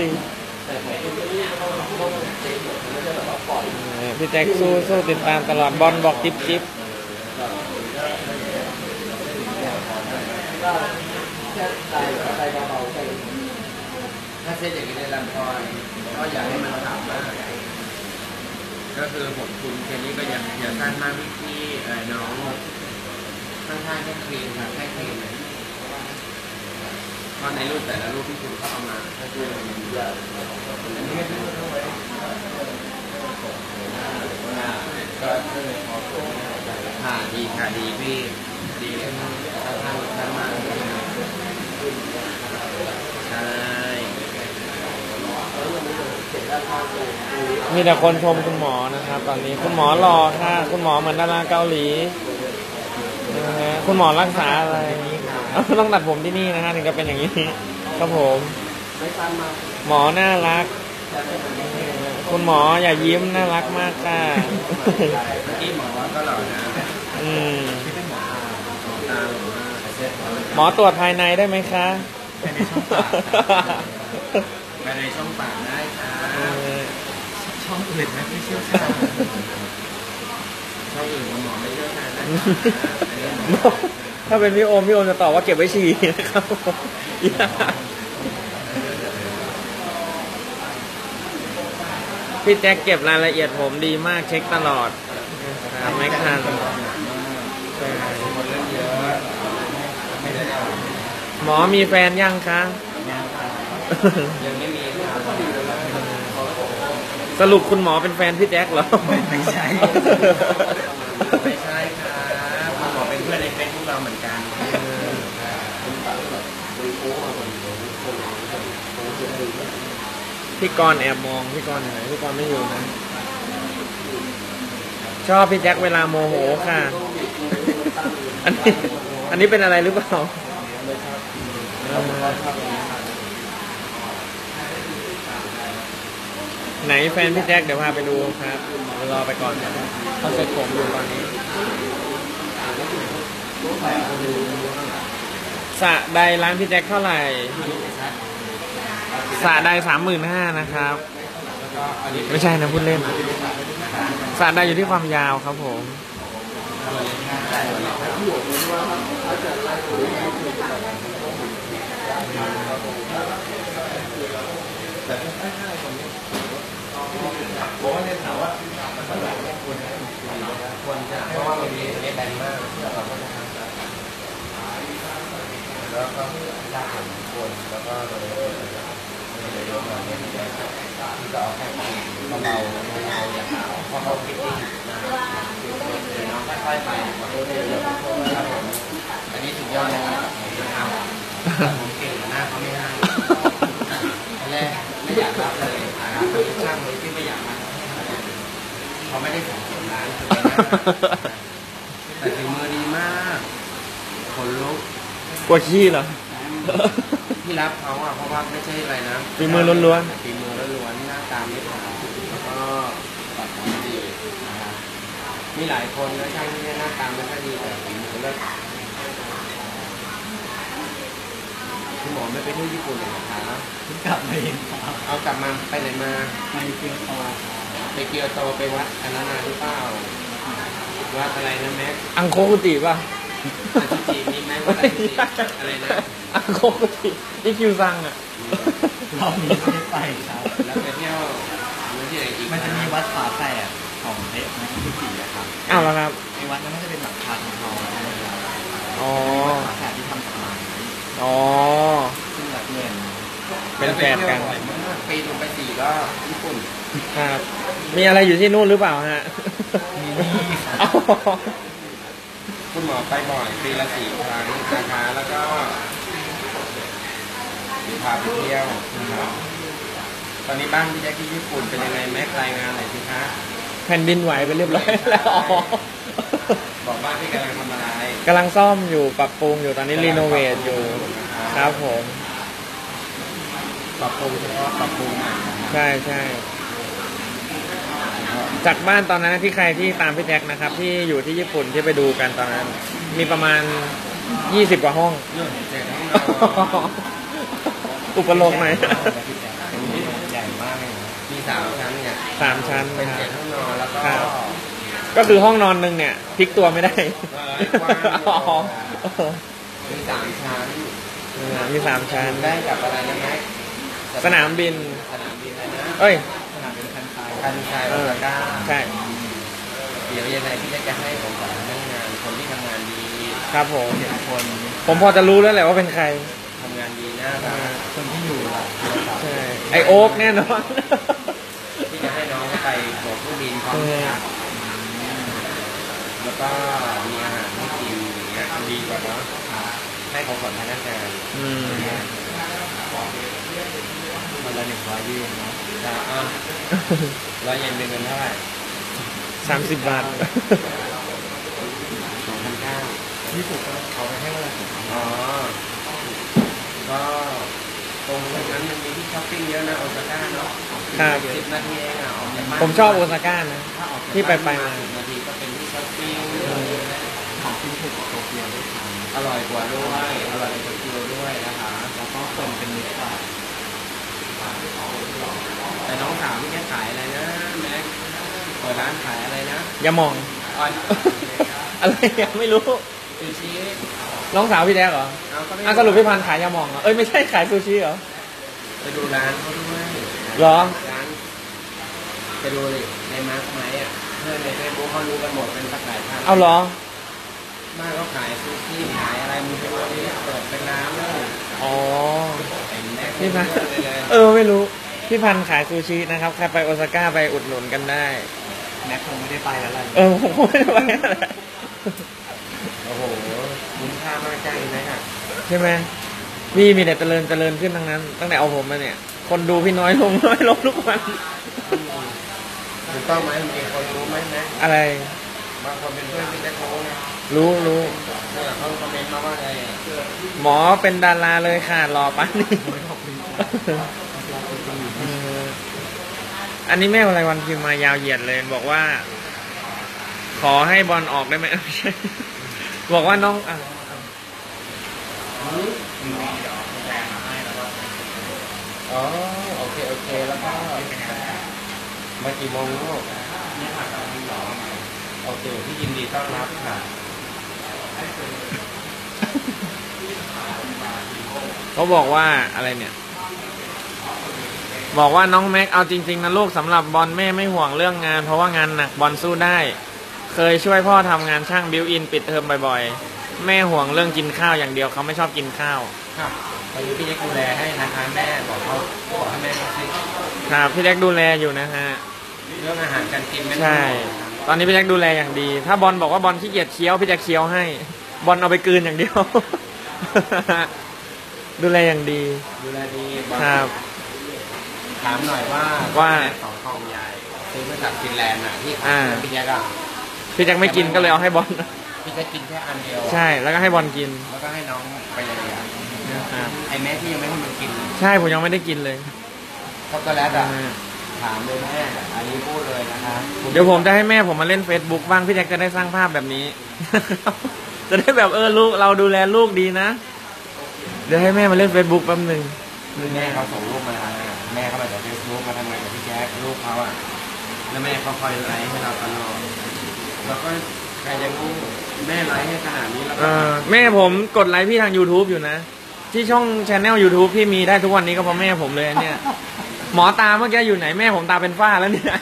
พี่แจ็คสู้ติดตามตลอดบอลบอกจิ๊บถ้าเส้นอย่างนี้ในลำคอก็อยากให้มันขาวมากก็คือผมคุณแค่นี้ก็ยังอย่าสั้นมากพี่น้องข้างๆแค่ครีมค่ะแค่ครีมเลยเพราะในรูปแต่ละรูปที่คุณเขาเอามาก็คืออันนี้ก็คือค่ะดีค่ะดีพี่ดีเลยข้างๆชั้นมากใช่มีแต่คนชมคุณหมอนะครับ ตอนนี้คุณหมอหล่อค่ะ คุณหมอเหมือนดาราเกาหลีนะฮะคุณหมอรักษาอะไรต้องตัดผมที่นี่นะฮะถึงจะเป็นอย่างนี้ครับผมหมอน่ารัก คุณหมออย่ายิ้มน่ารักมากค่ะที่หมอว่าก็หล่อนะอืมที่เป็นหมอตาหล่อมากหมอตรวจภายในได้ไหมคะไปในช่องปากได้ค่ะ ช่องอื่นไม่เชี่ยวชาญช่องอื่นหมอไม่เชี่ยวชาญนะถ้าเป็นพี่โอมจะตอบว่าเก็บไว้ฉี่นะครับพี่แจ็คเก็บรายละเอียดผมดีมากเช็คตลอดครับไม่คันคนเล่นเยอะไม่ได้หมอมีแฟนยังคะยังไม่มีค่ะสรุปคุณหมอเป็นแฟนพี่แจ็คเหรอไม่ใช่ไม่ใช่ค่ะคุณหมอเป็นเพื่อนในเฟซบุ๊กเราเหมือนกันพี่กรณ์แอบมองพี่กรณ์ไหนพี่กรณ์ไม่อยู่นะ ชอบพี่แจ็คเวลาโมโหค่ะ อันนี้เป็นอะไรหรือเปล่าไหนแฟนพี่แจ็คเดี๋ยวพาไปดูครับรอไปก่อนเขาเซ็ตผมอยู่ตอนนี้สระใดร้านพี่แจ็คเท่าไหร่สระใด35,000นะครับ ไม่ใช่นะพูดเล่นสระใดอยู่ที่ความยาวครับผมบอกว่าในถามว่าควรจะเพราะว่ามันมีแบนมากแล้วก็ยากคนแล้วก็เลยยกมาที่จะเอาแค่เบาๆอย่าขาวเพราะเขาคิดที่น้องค่อยๆไปอันนี้สุดยอดนะครับผมเก่งหน้าเขาไม่ให้แรกไม่อยากรับเลยนะครับช่างเลยที่ไม่อยากมาเขาไม่ได้ส่งเสียงร้านคือแต่ฝีมือดีมากคนลุกกลัวขี้เหรอที่รับเขาอ่ะเพราะว่าไม่ใช่อะไรนะฝีมือล้วนๆฝีมือล้วนๆหน้าตาไม่ผ่านแล้วก็ปรับตัวดีนะครับมีหลายคนนะช่างที่หน้าตาไม่ค่อยดีแต่ฝีมือเลิศคุณหมอไม่ไปเที่ยวญี่ปุ่นเลยนะคะกลับมาเองครับเอากลับมาไปไหนมาไปเกียวโตไปเกียวโตไปวัดอันนั้นมาหรือเปล่าวัดอะไรนะแม็กอังโคกุติป่ะอาชิจิมีไหมวัดอาชิจิอะไรนะอังโคกุติที่คิวซังอ่ะรอบนี้ไม่ได้ไปครับแล้วไปเที่ยวที่ไหนอีกมันจะมีวัดฝาแฝดของเอ๊ะนะที่สี่อะครับอ้าวแล้วครับไอ้วัดนั้นมันจะเป็นแบบพานทองนะครับอ๋อฝาแฝดที่ทำจากไม้อ๋อซึ่งแบบเงินเป็นแฟนกันปีลงไป4 รอบญี่ปุ่นครับ มีอะไรอยู่ที่นู่นหรือเปล่าฮะมีนี่ครับอ๋อคุณหมอไปบ่อยปีละ4 ครั้งนะคะแล้วก็พาไปเที่ยวนะครับตอนนี้บ้านพี่แจ๊คที่ญี่ปุ่นเป็นยังไงแม็กรายงานหน่อยสิคะแผ่นดินไหวไปเรียบร้อยแล้วอ๋อบอกบ้านที่กำลังทำอะไรกำลังซ่อมอยู่ปรับปรุงอยู่ตอนนี้รีโนเวทอยู่ ครับผมปรับปรุงเฉพาะปรับปรุงใหม่นะครับใช่ใช่จากบ้านตอนนั้นที่ใครที่ตามพี่แจ็คนะครับ ที่อยู่ที่ญี่ปุ่นที่ไปดูกันตอนนั้น มีประมาณ20 กว่าห้องเรื่องเจ็ดห้องนอนอุปโลกไหมใหญ่มากเลยนะมี3 ชั้นเนี่ย 3 ชั้นเป็นนะครับ 7 ห้องนอนแล้วก็ครับ ก็คือห้องนอนหนึ่งเนี่ยพลิกตัวไม่ได้กว้างอ๋อมี3 ชั้นมี3 ชั้นได้กับอะไรนะแม็กสนามบินสนามบินอะไรนะเอ้ยขนาดเป็นคันไซคันชายโอซาก้าใช่เดี๋ยวยังไงพี่จะให้ผมสอนเรื่องงานคนที่ทำงานดีครับผมคนผมพอจะรู้แล้วแหละว่าเป็นใครทำงานดีน่ารักคนที่อยู่หลังใช่ ไอโอ๊กแน่นอนที่จะให้น้องไปโบกเครื่องบินพร้อมกันแล้วก็มีอาหารให้กินอย่างเงี้ยดีกว่าเนาะให้ของขวัญพนักงานอืมวันละ100 เยนเนาะจะ100 เยนเป็นเงินเท่าไหร่ 30 บาท 2,900 ญี่ปุ่นก็เขาไปให้เวลาถึงอ๋อ ก็ตรงนั้นมันมีที่ช้อปปิ้งเยอะนะโอซาก้าเนาะครับ 10 นาทีเองอ่ะออกจากบ้านผมชอบโอซาก้านะถ้าออกจากที่ไปบ้านมา 10 นาทีก็เป็นที่ช้อปปิ้งของที่ถูกกว่าโตเกียวด้วยซ้ำอร่อยกว่าด้วยอร่อยกว่าโตเกียวด้วยนะคะแล้วก็คนเป็นมิตรกว่าแต่น้องสาวที่แกขายอะไรนะแม็กเปิดร้านขายอะไรนะอย่ามองออนอะไรอ่ะไม่รู้ซูชิน้องสาวพี่แจ๊คเหรอเอาก็ไม่อ่ะสรุปพี่พันธุ์ขายยามองเหรอ เอ้ยไม่ใช่ขายซูชิเหรอไปดูร้านเขาด้วยเหรอร้านไปดูเลยในมาร์คไม้อ่ะเพื่อนในเฟซบุ๊กเขารู้กันหมดเป็นตะข่ายทางเอาเหรอบ้านเขาขายซูชิขายอะไรมึงไปดูดิเปิดเป็นร้านเลยอ๋อเห็นแม็กพี่พันธุ์เลยไม่รู้ พี่พันธุ์ขายซูชินะครับ ใครไปโอซาก้าไปอุดหนุนกันได้แม็กคงไม่ได้ไปแล้วล่ะผมก็ไม่ได้ไปนั่นแหละโอ้โหคุ้มค่ามากจ้างไหมอ่ะใช่ไหมพี่มีแต่เจริญขึ้นทั้งนั้น ตั้งแต่เอาผมมาเนี่ย คนดูพี่น้อยลงทุกวันถูกต้องไหมมีคนรู้ไหมแม็กอะไรบางคนเป็นเพื่อนพี่แจ็คโค้นะรู้เนี่ยเขาคอมเมนต์มาว่าไงหมอเป็นดาราเลยค่ะรอปั้นนี่อันนี้แม่อะไรวันพิมพ์มายาวเหยียดเลย บอกว่า ขอให้บอลออกได้ไหมไม่ใช่บอกว่าน้องอ่ะอ๋อโอเคแล้วก็มากี่โมงลูกโอเคพี่ยินดีต้อนรับค่ะเขาบอกว่าอะไรเนี่ย บอกว่าน้องแม็กเอาจริงๆนะลูกสำหรับบอลแม่ไม่ห่วงเรื่องงาน เพราะว่างานหนักบอลสู้ได้ เคยช่วยพ่อทำงานช่างบิวอินปิดเทอมบ่อยๆแม่ห่วงเรื่องกินข้าวอย่างเดียวเขาไม่ชอบกินข้าวครับตอนนี้พี่เล็กดูแลให้นะคะแม่บอกให้แม่เขาซิครับพี่แจ็คดูแลอยู่นะฮะเรื่องอาหารการกินไม่ใช่ ตอนนี้พี่แจ็คดูแลอย่างดี ถ้าบอลบอกว่าบอลขี้เกียจเคี้ยวพี่แจ็คเคี้ยวให้ บอลเอาไปกลืนอย่างเดียวดูแลอย่างดีดูแลดีบอลครับถามหน่อยว่าว่าของคลองใหญ่ซื้อมาจากฟินแลนด์อ่ะที่อ่าพี่แจ๊กอ่ะพี่แจ็คไม่กินก็เลยเอาให้บอลพี่แจ๊กกินแค่อันเดียวใช่แล้วก็ให้บอลกินแล้วก็ให้น้องไปเลยอ่ะครับไอ้แม่ที่ยังไม่ให้มันกินใช่ผมยังไม่ได้กินเลยช็อกโกแลตอ่ะถามเลยแม่อันนี้พูดเลยนะคะเดี๋ยวผมจะให้แม่ผมมาเล่น Facebook บ้างพี่แจ็คจะได้สร้างภาพแบบนี้ จะได้แบบลูกเราดูแลลูกดีนะ เดี๋ยวให้แม่มาเล่น Facebook แป๊บหนึงคือแม่เขาส่งรูปมาแม่เขามาจากเฟซบุ๊กมาทำงานกับพี่แจ๊คลูกเขาอ่ะแล้วแม่เขาคอยไลฟ์ให้เราตลอดแล้วก็ใครจะงูแม่ไลฟ์ให้ขนาดนี้แล้วก็แม่ผมกดไลค์พี่ทาง YouTube อยู่นะ ที่ช่อง Channel YouTube พี่มีได้ทุกวันนี้ก็เพราะแม่ผมเลยเนี่ย หมอตาเมื่อกี้อยู่ไหนแม่ผมตาเป็นฝ้าแล้วเนี่ย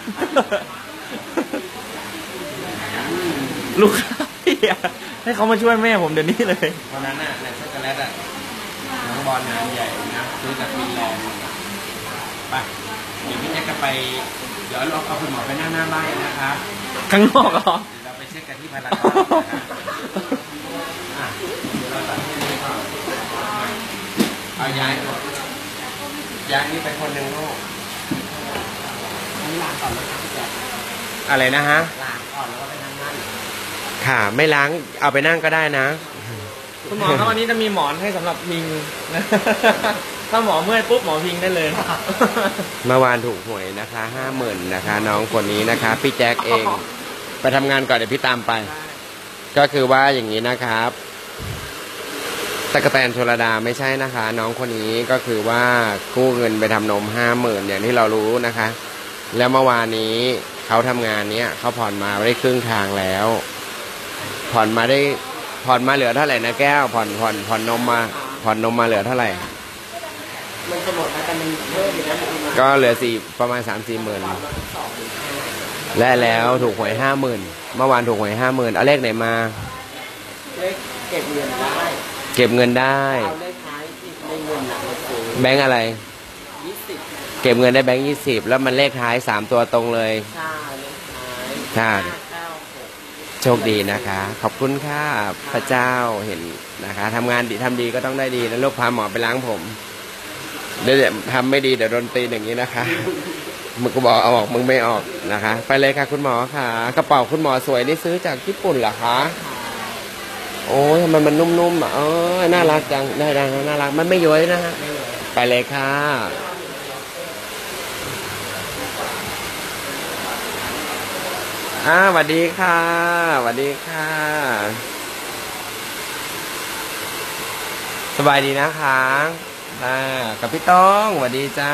ลูกค้าพี่อะให้เขามาช่วยแม่ผมเดี๋ยวนี้เลยวันนั้นน่ะในช็อกโกแลตอ่ะน้องบอลงานใหญ่นะซื้อจากฟินแลนด์ไปเดี๋ยวพี่แจ๊คจะไปเดี๋ยวเราเอาคุณหมอไปหน้าบ้านนะคะข้างนอกเหรอเดี๋ยวเราไปเช็คกันที่พารากอนนะคะอ่ะเดี๋ยวเราตัดที่นี่ก่อนเอาย้ายก่อนย้ายนี่ไปคนหนึ่งลูกล้างก่อนแล้วครับพี่แจ๊คอะไรนะฮะล้างก่อนแล้วก็ไปนั่งนั่นค่ะไม่ล้างเอาไปนั่งก็ได้นะคุณหมอครับวันนี้จะมีหมอนให้สำหรับพิงนะ ถ้าหมอเมื่อยปุ๊บหมอพิงได้เลยเมื่อวานถูกหวยนะคะ50,000นะคะ น้องคนนี้นะคะพี่แจ็คเองไปทำงานก่อนเดี๋ยวพี่ตามไป ก็คือว่าอย่างนี้นะครับตะกะแตนชลดาไม่ใช่นะคะ น้องคนนี้ก็คือว่ากู้เงินไปทำนม50,000อย่างที่เรารู้นะคะ แล้วเมื่อวานนี้เขาทำงานเนี้ยเขาผ่อนมาได้ครึ่งทางแล้ว ผ่อนมาเหลือเท่าไหร่นะแก้วผ่อนนมมาเหลือเท่าไหร่มันจะหมดแล้วแต่มันเพิ่มอีกนะก็เหลือประมาณ 3-4 หมื่นและแล้วถูกหวย50,000เมื่อวานถูกหวย50,000เอาเลขไหนมาเลขเก็บเงินได้เอาเลขท้ายที่ได้เงินแบงค์อะไร20เก็บเงินได้แบงค์20แล้วมันเลขท้าย3ตัวตรงเลยใช่เลขท้ายโชคดีนะคะ ขอบคุณค่ะพระเจ้าเห็นนะคะทำงานดีทำดีก็ต้องได้ดีนะลูกพาหมอไปล้างผมเดี๋ยวทำไม่ดีเดี๋ยวโดนตีอย่างนี้นะคะมึงก็บอกเอาออกมึงไม่ออกนะคะ ไปเลยค่ะคุณหมอค่ะกระเป๋าคุณหมอสวยนี่ซื้อจากญี่ปุ่นเหรอคะโอ้ยทำไมมันนุ่มๆอ่ะน่ารักจังน่ารักมันไม่ย้อยนะฮะไปเลยค่ะสวัสดีค่ะสวัสดีค่ะสบายดีนะคะกับพี่ต้องสวัสดีจ้า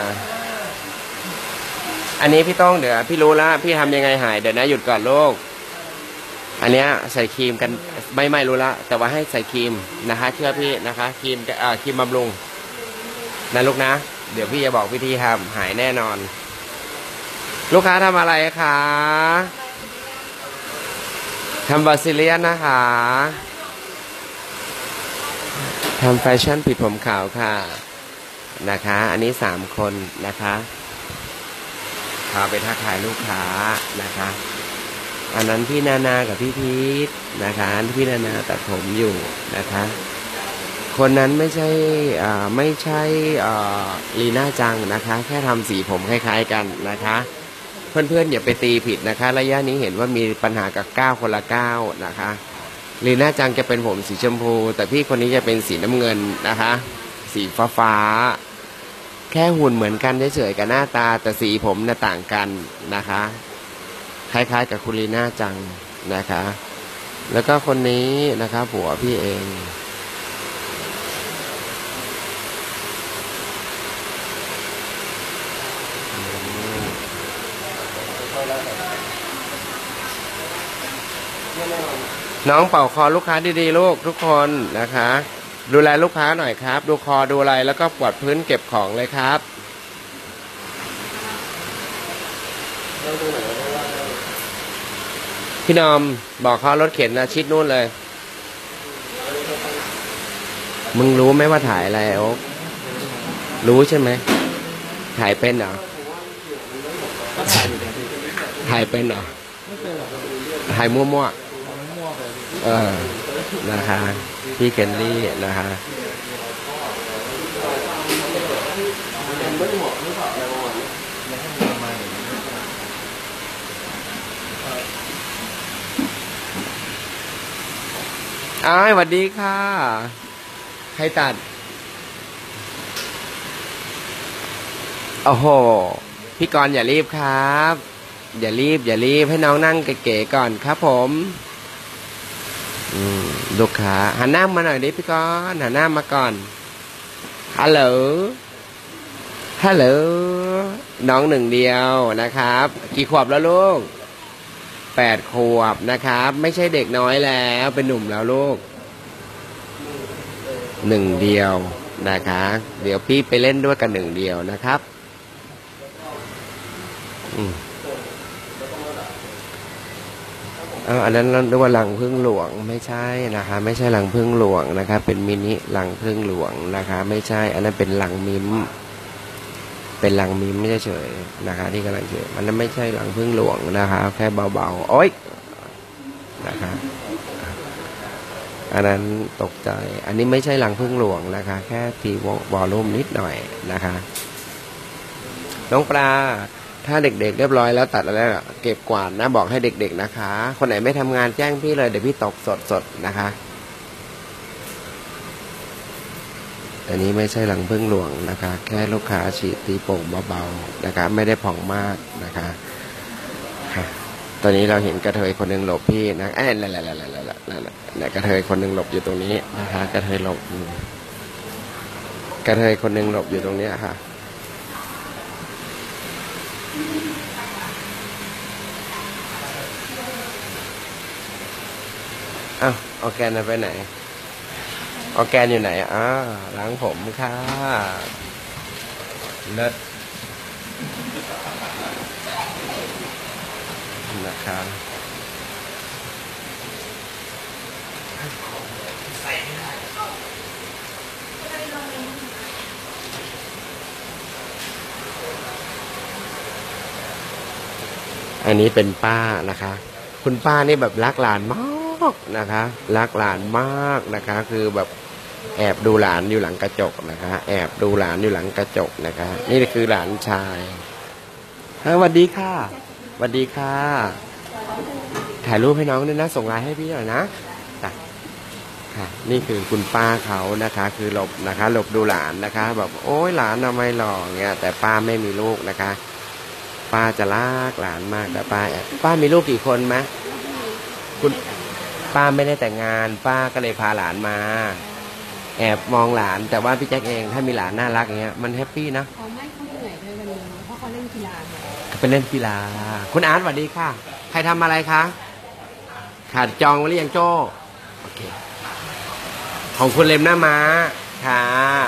อันนี้พี่ต้องเดี๋ยวพี่รู้แล้วพี่ทำยังไงหายเดี๋ยวนะหยุดก่อนลูกอันเนี้ยใส่ครีมกันไม่รู้ละแต่ว่าให้ใส่ครีมนะคะเชื่อพี่นะคะครีมบำรุงนะลูกนะเดี๋ยวพี่จะบอกวิธีทำหายแน่นอนลูกค้าทำอะไรคะทำบาซิเลียนนะคะทำแฟชั่นปิดผมขาวค่ะนะคะอันนี้3คนนะคะพาไปทักทายลูกค้านะคะอันนั้นพี่นากับพี่พีทนะคะพี่นาตัดผมอยู่นะคะคนนั้นไม่ใช่ลีน่าจังนะคะแค่ทำสีผมคล้ายๆกันนะคะเพื่อนๆอย่าไปตีผิดนะคะระยะนี้เห็นว่ามีปัญหากับ9คนละ9นะคะลีน่าจังจะเป็นผมสีชมพูแต่พี่คนนี้จะเป็นสีน้ำเงินนะคะสีฟ้าแค่หุ่นเหมือนกันเฉยๆกับหน้าตาแต่สีผมน่ะต่างกันนะคะคล้ายๆกับคุณลีน่าจังนะคะแล้วก็คนนี้นะคะผัวพี่เองน้องเป่าคอลูกค้าดีๆลูกทุกคนนะคะดูแลลูกค้าหน่อยครับดูคอดูอะไรแล้วก็ปวดพื้นเก็บของเลยครับพี่นอมบอกเขารถเข็นนะชิดนู่นเลยมึงรู้ไหมว่าถ่ายอะไรโอ๊ครู้ใช่ไหมถ่ายเป็นเหรอถ่ายเป็นเหรอถ่ายมั่วๆนะคะพี่เคนลี่นะคะไม่หมดไม่พออะไรหมดยังให้มีประมาณอย่างนี้อ้ายสวัสดีค่ะใครตัดโอ้โหพี่กรณ์อย่ารีบครับ อย่ารีบให้น้องนั่งเก๋ๆก่อนครับผมลูกค้าหันหน้ามาหน่อยดิพี่กรณ์หันหน้ามาก่อนฮัลโหลน้องหนึ่งเดียวนะครับกี่ขวบแล้วลูก8 ขวบนะครับไม่ใช่เด็กน้อยแล้วเป็นหนุ่มแล้วลูกหนึ่งเดียวนะคะเดี๋ยวพี่ไปเล่นด้วยกันหนึ่งเดียวนะครับอันนั้นเราเรียกว่ารังพึ่งหลวงไม่ใช่นะคะไม่ใช่รังพึ่งหลวงนะคะเป็นมินิรังพึ่งหลวงนะคะไม่ใช่อันนั้นเป็นรังมิมเป็นรังมิมไม่ใช่เฉยนะคะที่กำลังเฉยมันนั้นไม่ใช่รังพึ่งหลวงนะคะแค่เบาๆโอ๊ยนะคะอันนั้นตกใจอันนี้ไม่ใช่รังพึ่งหลวงนะคะแค่ตีวอลลุ่มนิดหน่อยนะคะน้องปลาถ้าเด็กๆเรียบร้อยแล้วตัดแล้วเก็บกวาดนะบอกให้เด็กๆนะคะคนไหนไม่ทำงานแจ้งพี่เลยเดี๋ยวพี่ตกสดๆนะคะอันนี้ไม่ใช่รังพึ่งหลวงนะคะแค่ลูกค้าฉีดตีโป่งเบาๆนะคะไม่ได้ผ่องมากนะคะตอนนี้เราเห็นกระเทยคนหนึ่งหลบพี่นะนั่นกระเทยคนหนึ่งหลบอยู่ตรงนี้นะคะกระเทยคนหนึ่งหลบอยู่ตรงนี้ค่ะอ้าวออร์แกนไปไหนออร์แกนอยู่ไหนล้างผมค่ะเลิศนะครับอันนี้เป็นป้านะคะคุณป้านี่แบบรักหลานมากนะคะรักหลานมากนะคะคือแบบแอบดูหลานอยู่หลังกระจกนะคะแอบดูหลานอยู่หลังกระจกนะคะนี่คือหลานชายสวัสดีค่ะสวัสดีค่ะถ่ายรูปให้น้องด้วยนะส่งไลน์ให้พี่หน่อยนะค่ะนี่คือคุณป้าเขานะคะคือหลบนะคะหลบดูหลานนะคะแบบโอ้ยหลานทำไมหล่อเงี้ยแต่ป้าไม่มีลูกนะคะป้าจะรักหลานมากแต่ป้ามีลูกกี่คนไหมคุณป้าไม่ได้แต่งงานป้าก็เลยพาหลานมาแอบมองหลานแต่ว่าพี่แจ็คเองถ้ามีหลานน่ารักอย่างเงี้ยมันแฮปปี้นะเขาไม่เขาเหนื่อยด้วยวันนี้เพราะเขาเล่นกีฬาเป็นเล่นกีฬาคุณอาร์ตสวัสดีค่ะใครทำอะไรคะขาดจองไว้หรือยังโจ้โอเคของคุณเล็มหน้าม้าค่ะ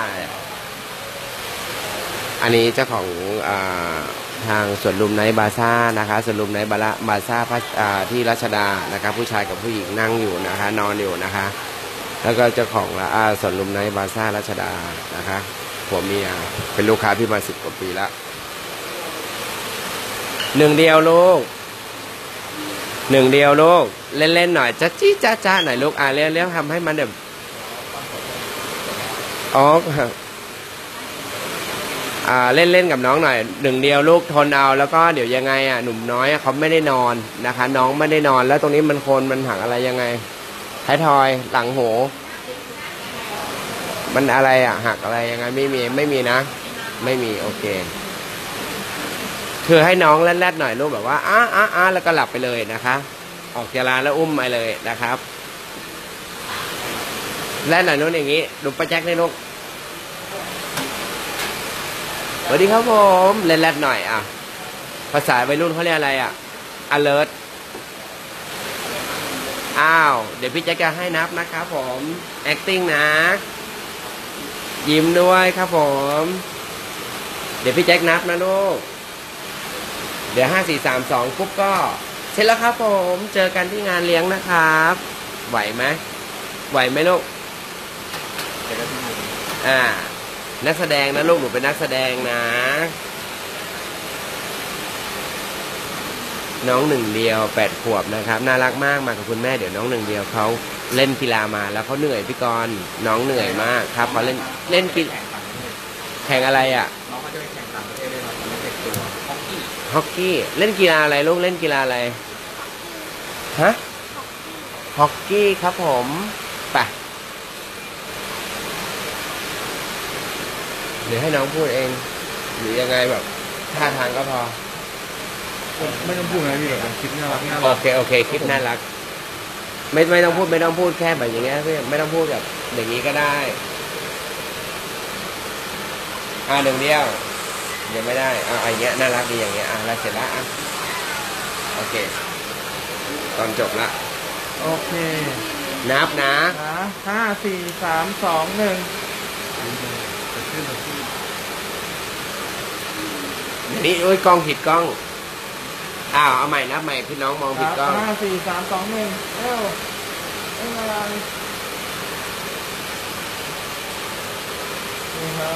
อันนี้เจ้าของทางสวนลุมไนท์บาซ่านะคะสวนลุมไนท์บาซ่าที่รัชดานะคะผู้ชายกับผู้หญิงนั่งอยู่นะคะนอนอยู่นะคะแล้วก็เจ้าของสวนลุมไนท์บาซ่ารัชดานะคะผัวเมียเป็นลูกค้าพี่มา10 กว่าปีแล้วหนึ่งเดียวลูกเล่นๆหน่อยจ้าหน่อยลูกเลี้ยงทำให้มันแบบเล่นกับน้องหน่อยหนึ่งเดียวลูกทนเอาแล้วก็เดี๋ยวยังไงหนุ่มน้อยเขาไม่ได้นอนนะคะน้องไม่ได้นอนแล้วตรงนี้มันโคนมันหักอะไรยังไงท้ายทอยหลังโหมันอะไรหักอะไรยังไงไม่มีนะไม่มีโอเคคือให้น้องแรดๆหน่อยลูกแบบว่าแล้วก็หลับไปเลยนะคะออกจากร้านแล้วอุ้มไปเลยนะครับแรดหน่อยนู้นอย่างนี้ดูป้าแจ็คได้ลูกสวัสดีครับผมแรดๆหน่อยภาษาวัยรุ่นเขาเรียกอะไรalert เดี๋ยวพี่แจ็คจะให้นับนะครับผม acting นะยิ้มด้วยครับผมเดี๋ยวพี่แจ็คนับนะลูกเดี๋ยว5 4 3 2ปุ๊บก็เสร็จแล้วครับผมเจอกันที่งานเลี้ยงนะครับไหวไหมลูกนักแสดงนะลูกหนูเป็นนักแสดงนะน้องหนึ่งเดียว8 ขวบนะครับน่ารักมากมากับคุณแม่เดี๋ยวน้องหนึ่งเดียวเขาเล่นกีฬามาแล้วเขาเหนื่อยพี่กรณ์น้องเหนื่อยมากครับเขาเล่นกีฬาแข่งอะไรน้องเขาจะไปแข่งฮอกกี้เล่นกีฬาอะไรลูกเล่นกีฬาอะไรฮะฮอกกี้ครับผมไปเดี๋ยวให้น้องพูดเองหรือยังไงแบบท่าทางก็พอไม่ต้องพูดอะไรพี่แบบคลิปน่ารักน่าโอรักเคโอเคคลิปน่ารักไม่ต้องพูดแค่แบบอย่างเงี้ยพี่ไม่ต้องพูดแบบอย่างนี้ก็ได้หนึ่งเดียวยังไม่ได้อย่างเงี้ยน่ารักดีอย่างเงี้ยแล้วเสร็จแล้วโอเคตอนจบละโอเคนับนะ 5 4 3 2 1 นี่โอ้ยกล้องผิดกล้องเอาใหม่นับใหม่พี่น้องมองผิดกล้อง 5 4 3 2 1เอ้าอะไรนี่ครับ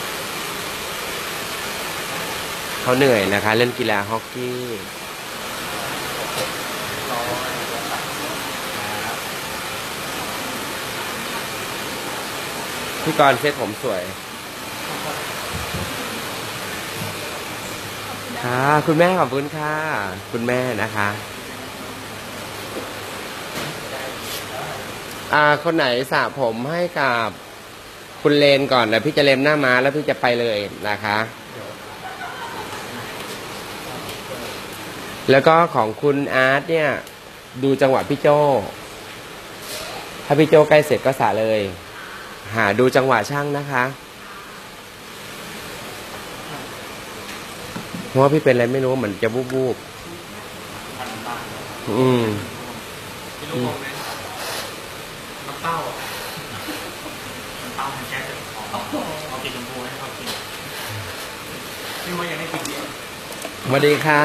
เขาเหนื่อยนะคะ เล่นกีฬาฮอกกี้พี่กรณ์เซ็ตผมสวยค่ะคุณแม่ขอบคุณค่ะคุณแม่นะคะคนไหนสระผมให้กับคุณเลนก่อนแล้วพี่จะเล็มหน้าม้าแล้วพี่จะไปเลยนะคะแล้วก็ของคุณอาร์ตเนี่ยดูจังหวะพี่โจถ้าพี่โจใกล้เสร็จก็สระเลยหาดูจังหวะช่างนะคะเพราะว่าพี่เป็นอะไรไม่รู้เหมือนจะบูบพี่ลูกงงไหมน้ำเต้ามันแก้เจ็บคอเอากินชมพูให้เขากินพี่ว่ายังได้กินเดียวสวัสดีค่ะ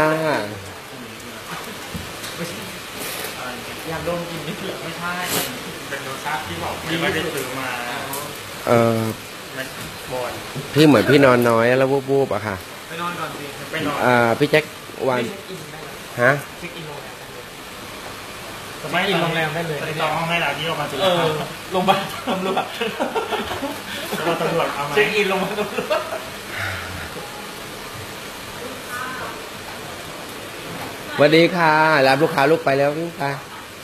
อยากโดนกินนี่เผือกไม่ใช่เป็นรสชาติที่บอกไม่ได้ซื้อมาบอลพี่เหมือนพี่นอนน้อยแล้วบูบๆอะค่ะไปนอนก่อนสิไปนอนพี่แจ็ควันฮะเช็คอินโรงแรมไม่อินโรงแรมได้เลยจองห้องให้เราที่โรงพยาบาลจุฬาโรงพยาบาลตำรวจตำรวจเอาไหมเช็คอินโรงพยาบาลตำรวจสวัสดีค่ะรับลูกค้าลูกไปแล้วลูกค้า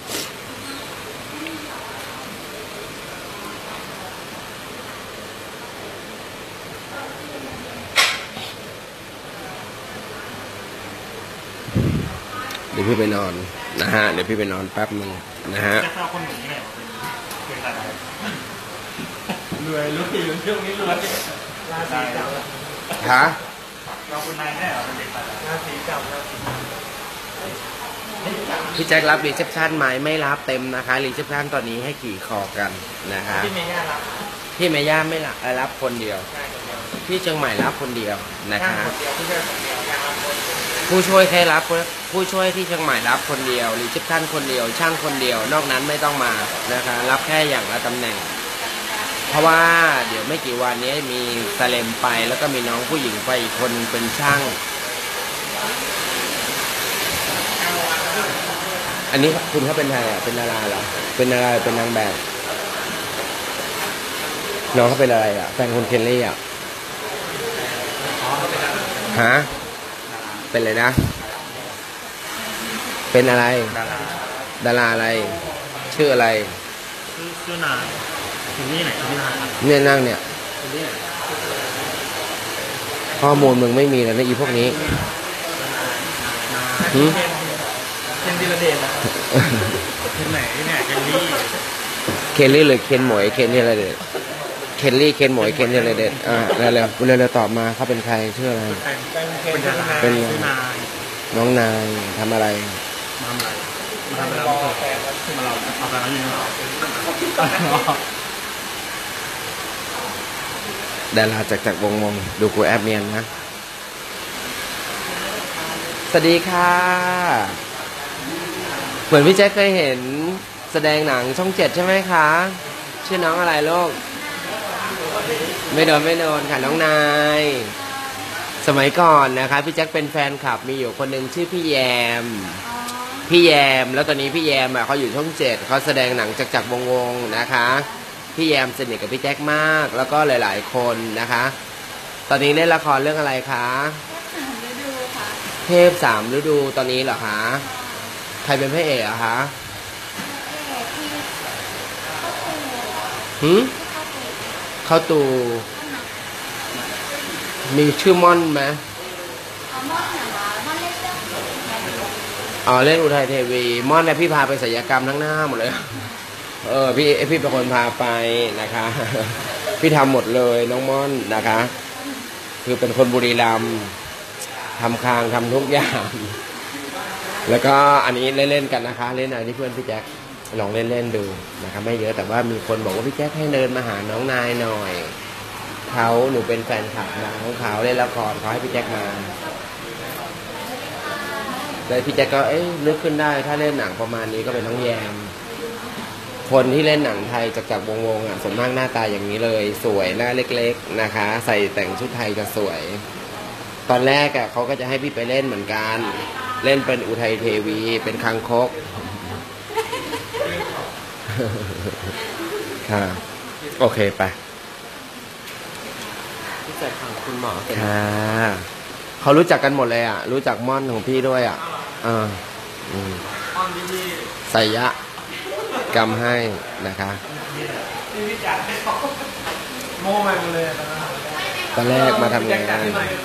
เดี๋ยวพี่ไปนอนนะฮะเดี๋ยวพี่ไปนอนแป๊บนึงนะฮะจะเข้าคนหนึ่งที่ไหนเป็นอะไรรวยรู้ที่เรื่องนี้รวยราศีจับฮะเราคุณนายแน่เหรอเป็นเด็กราศีจับพี่แจ็ครับรีเซพชันไหมไม่รับเต็มนะคะรีเซพชันตอนนี้ให้ขี่คอกันนะคะพี่เมย่ารับพี่เมย่าไม่รับคนเดียวพี่เชียงใหม่รับคนเดียวนะคะผู้ช่วยแค่รับผู้ช่วยที่เชียงใหม่รับคนเดียวรีเซพชันคนเดียวช่างคนเดียวนอกนั้นไม่ต้องมานะคะรับแค่อย่างละตำแหน่งเพราะว่าเดี๋ยวไม่กี่วันนี้มีสเลมไปแล้วก็มีน้องผู้หญิงไปอีกคนเป็นช่างอันนี้คุณเขาเป็นใครอ่ะเป็นดาราเหรอเป็นดาราเป็นนางแบบน้องเขาเป็นอะไรอ่ะแฟนคุณเคนลี่อ่ะฮะเป็นอะไรนะเป็นอะไรดาราอะไรชื่ออะไรชื่อนายที่นี่ไหนที่นายเนี่ยนั่งเนี่ยข้อมูลมึงไม่มีแล้วนะอีพวกนี้เคนดิลเดชนะเคนไหนเนี่ยเคนลี่หรือเคนหมวยเคนที่อะไรเด็ดเคนลี่เคนหมวยเคนที่อะไรเด็ดเร็วตอบมาเขาเป็นใครชื่ออะไรเป็นน้องนายทำอะไรมาเราเอาไปแล้วยังดาราจากวงดูกูแอบเนียนนะสวัสดีค่ะเหมือนพี่แจ๊คเคยเห็นแสดงหนังช่อง 7ใช่ไหมคะชื่อน้องอะไรลูกไม่โดนค่ะน้องนายสมัยก่อนนะคะพี่แจ๊คเป็นแฟนคลับมีอยู่คนหนึ่งชื่อพี่แยมแล้วตอนนี้พี่แยมเขาอยู่ช่อง 7เขาแสดงหนังจากวงนะคะพี่แยมสนิทกับพี่แจ๊คมากแล้วก็หลายๆคนนะคะตอนนี้เล่นละครเรื่องอะไรคะฤดูค่ะเทพสามฤดูตอนนี้เหรอคะใครเป็นพระเอกอะคะเข้าตูมีชื่อม่อนไหมอ๋อเล่นอุทัยเทวีม่อนเนี่ยพี่พาไปศัลยกรรมทั้งหน้าหมดเลยพี่เป็นคนพาไปนะคะ พี่ทำหมดเลยน้องม่อนนะคะ คือเป็นคนบุรีรัมย์ทำคางทำทุกอย่าง แล้วก็อันนี้เล่นๆกันนะคะเล่นอะไรที่เพื่อนพี่แจ็คลองเล่นๆดูนะคะไม่เยอะแต่ว่ามีคนบอกว่าพี่แจ็คให้เดินมาหาน้องนายหน่อยหนูเป็นแฟนคลับน้องเขาเล่นละครเขาให้พี่แจ็คมาเลยพี่แจ็คก็นึกขึ้นได้ถ้าเล่นหนังประมาณนี้ก็เป็นน้องแยมคนที่เล่นหนังไทยจากวงอ่ะส่วนมากหน้าตาอย่างนี้เลยสวยหน้าเล็กๆนะคะใส่แต่งชุดไทยจะสวยตอนแรกอ่ะเขาก็จะให้พี่ไปเล่นเหมือนกันเล่นเป็นอุทัยเทวีเป็นคางคกค่ะโอเคไปรู้จักของคุณหมอค่ะเขารู้จักกันหมดเลยอ่ะรู้จักม่อนของพี่ด้วยอ่ะใส่ยะกำให้นะคะตอนแรกมาทำงาน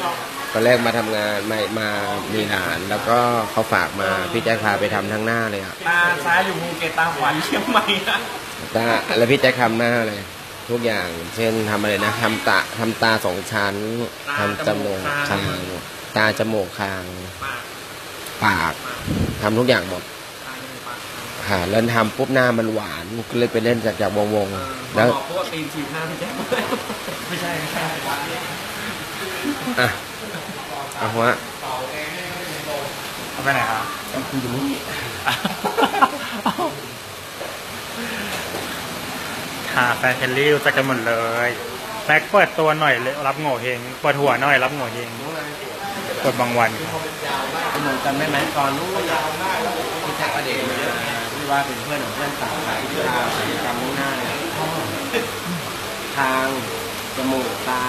มามีหลานแล้วก็เขาฝากมาพี่แจ็คพาไปทำทั้งหน้าเลยอ่ะตาซ้ายอยู่ภูเก็ตตาขวาเชียงใหม่แล้วพี่แจ็คทำหน้าเลยทุกอย่างเช่นทำอะไรนะทำตาสองชั้นทำจมูกคางตาจมูกคางปากทำทุกอย่างหมดค่ะแล้วทำปุ๊บหน้ามันหวานก็เลยไปเล่นจากวงแล้วพวกตีนฉีดหน้าพี่แจ๊คไม่ใช่อ่ะเอาวะเอาไปไหนครับคุณอยู่นี่ค่ะแฟนเคลลี่รู้จักกันหมดเลยแม็กเปิดตัวหน่อยรับโง่เฮงเปิดหัวหน่อยรับโง่เฮงเปิดบางวันเหมือนกันไหมก่อนนู้นพี่แจ็คประเด็นที่ว่าเป็นเพื่อนของเพื่อนสาวไปที่ทำศัลยกรรมหน้าเนี่ยทางจมูกตา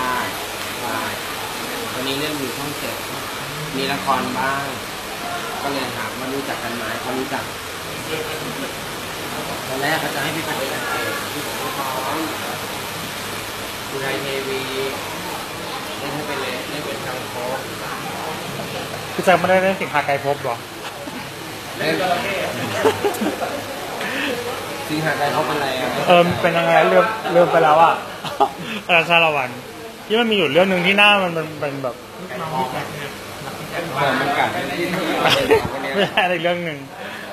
วันนี้เล่นอยู่ช่องเจ็ดมีละครบ้างก็เลยถามว่ารู้จักกันไหมเขารู้จักตอนแรกเขาจะให้พี่ไปเป็นนางเอกที่ผมพร้อมอุทัยเทวีเล่นให้ไปเลยเล่นเป็นทางโค้งพี่แจ็คไม่ได้เล่นสิงหาไกรภพหรอเล่นสิงหาไกรภพอะไรเป็นยังไงเริ่มไปแล้วอ่ะราชาละวันที่มันมีอยู่เรื่องหนึ่งที่หน้ามันเป็นแบบมันกัดไม่ใช่อะไรเรื่องหนึ่ง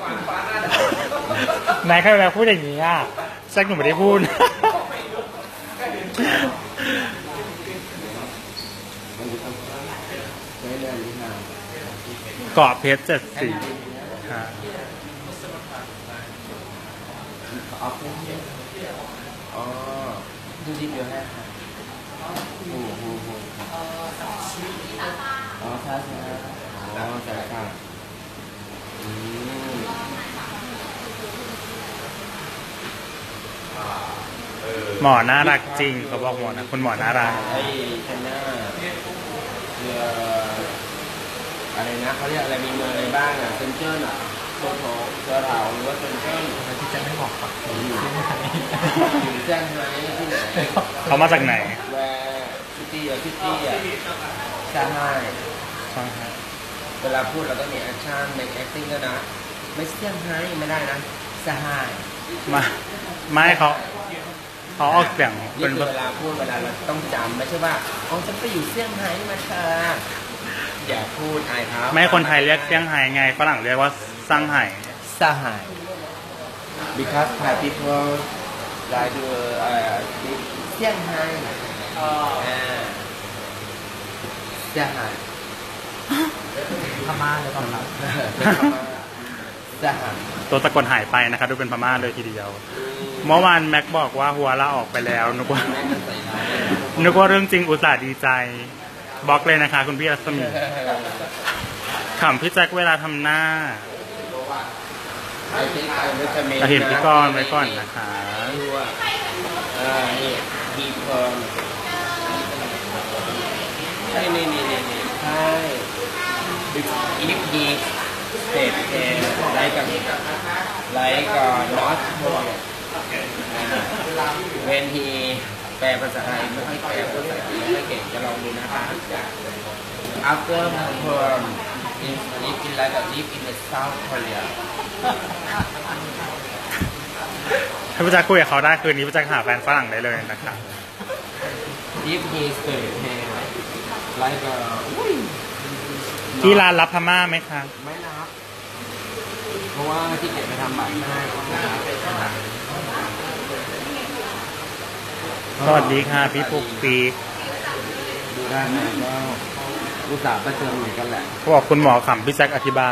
นายใครมาพูดอย่างนี้อ่ะแจ็คหนูไม่ได้พูดเกาะเพชร74ค่ะอ๋อดูดีเดียวให้ค่ะอ๋อใช่ค่ะหมอน่ารักจริงเขาบอกหมอนะคุณหมอน่ารักไอ้ชนะอะไรนะเขาเรียกอะไรมีเมืองอะไรบ้างอ่ะเซนเจอร์อ่ะโซโถเซอร์เทาหรือว่าเซนเจอร์ที่จะไม่บอกปักอยู่แจ้งไห้ที่ไหนเขามาจากไหนแวร์ซิตี้อ่ะชาไฮเวลาพูดเราต้องมีแอคชั่นในแอคติ้งด้วยนะไม่เซี่ยงไฮ้ไม่ได้นะชาไฮไม่เขาออกเสียงเป็นเวลาพูดเวลาเราต้องจำไม่ใช่ว่าฉันไปอยู่เซี่ยงไฮ้มาเธออย่าพูดไอ้ครับไม่คนไทยเรียกเซี่ยงไฮ้ไงฝรั่งเรียกว่าซังไห่ because Thai people like to เซี่ยงไฮ้เซี่ยงไฮ้พม่าเลยตอนนั้นตัวตะกอนหายไปนะครับดูเป็นพม่าเลยทีเดียวเมื่อวานแม็กบอกว่าหัวลาออกไปแล้วนึกว่าเรื่องจริงอุตส่าห์ดีใจบล็อกเลยนะคะคุณพี่รัศมีขำพี่แจ็คเวลาทำหน้าเห็นพี่กรไว้ก่อนนะคะนี่ใช่ if he stayed like North Korea when he แปลภาษาไทยไม่ค่อยแปลภาษาอังกฤษไม่เก่งจะลองดูนะคะ after perm if in like a live in the South Korea ถ้าพี่แจ๊คคุยกับเขาได้คืนนี้พี่แจ๊คหาแฟนฝรั่งได้เลยนะครับ if he stayed here like a ที่ร้านรับพม่าไหมคะไม่รับ เพราะว่าที่เก็บไปทำบัตรไม่ให้นะครับสวัสดีค่ะพี่ปุ๊กปีกดูได้ไหมก็อุตส่าห์ประเจิมเหมือนกันแหละเขาบอกคุณหมอขำพี่แจ๊คอธิบาย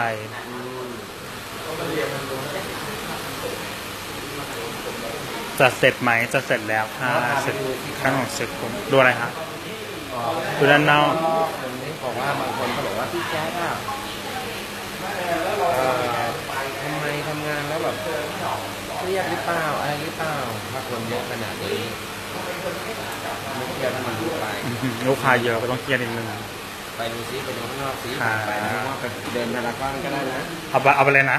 จะเสร็จไหมจะเสร็จแล้วค่ะเสร็จข้างของเสร็จผมดูอะไรคะดูด้านนอกคนนี้บอกว่าบางคนก็บอกว่าพี่แจ๊คอะทำไมทำงานแล้วแบบเครียดหรือเปล่าอะไรหรือเปล่าถ้าคนเยอะขนาดนี้ไม่เครียดให้มันดูไปลูกค้าเยอะก็ต้องเครียดนิดนึงไปดูซิไปดูข้างนอกซิค่ะไปดูว่าไปเดินพารากอนก็ได้นะเอาไปเลยนะ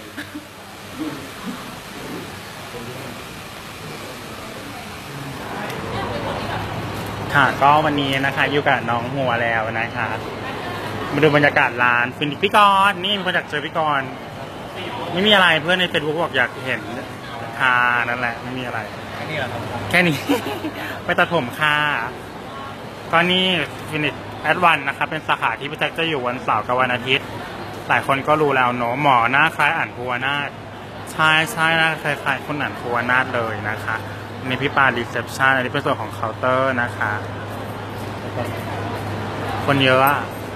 ค่ะก็วันนี้นะคะอยู่กับน้องหัวแล้วนะคะมาดูบรรยากาศร้านฟินิกพี่กรณ์นี่มีคนอยากเจอพี่กรณ์ไม่มีอะไรเพื่อนในเฟซบุ๊กบอกอยากเห็นค่ะนั่นแหละไม่มีอะไรแค่นี้แหละครับแค่นี้ ไปตัดผมค่ะก็นี่ฟินิกแอดวันนะครับเป็นสาขาที่พี่แจ็คจะอยู่วันเสาร์กับวันอาทิตย์หลายคนก็รู้แล้วเนาะหมอหน้าคล้ายอ่านภูวนาถใช่หน้าคล้ายๆคนอ่านภูวนาถเลยนะคะในพี่ปารีเซพชันอันนี้เป็นส่วนของเคาน์เตอร์นะคะคนเยอะอะ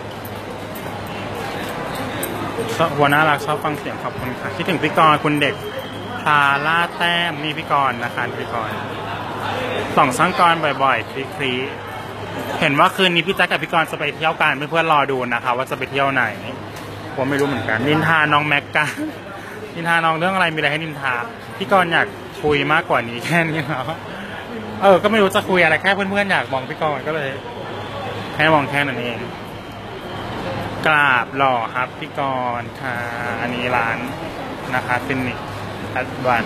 หัวหน้ารักชอบฟังเสียงขอบคุณค่ะคิดถึงพี่กรณ์คุณเด็กพาล่าแต้มนี่พี่กรณ์นะคะพี่กรณ์ส่องช่างกรบ่อยๆคลีเห็นว่าคืนนี้พี่แจ๊คกับพี่กรณ์จะไปเที่ยวกันเพื่อนๆรอดูนะคะว่าจะไปเที่ยวไหนผมไม่รู้เหมือนกันนินทาน้องแม็กกันนินทาน้องเรื่องอะไรมีอะไรให้นินทาพี่กรณ์อยากคุยมากกว่านี้แค่นี้แล้วก็ไม่รู้จะคุยอะไรแค่เพื่อนๆอยากมองพี่กรณ์ก็เลยแค่มองแค่นั้นเองกราบหล่อครับพี่กรณ์ค่ะอันนี้ร้านนะคะฟินิกแอดวัน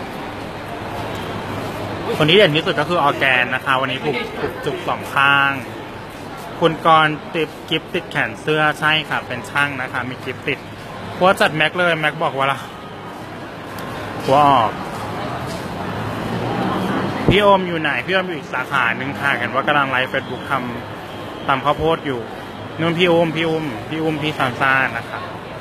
คนที่เด่นที่สุดก็คือออร์แกนนะคะวันนี้ผูกจุกสองข้างคุณกรณ์ติดกิฟติดแขนเสื้อใช่ค่ะเป็นช่างนะคะมีกิฟติดเพราะจัดแม็กเลยแม็กบอกว่าหัวออกพี่โอมอยู่ไหนพี่โอมอยู่อีกสาขาหนึ่งค่ะกันว่ากำลังไลฟ์เฟซบุ๊กทำตำข้าวโพดอยู่นู่นพี่อุ้มพี่ซานซ่านะคะ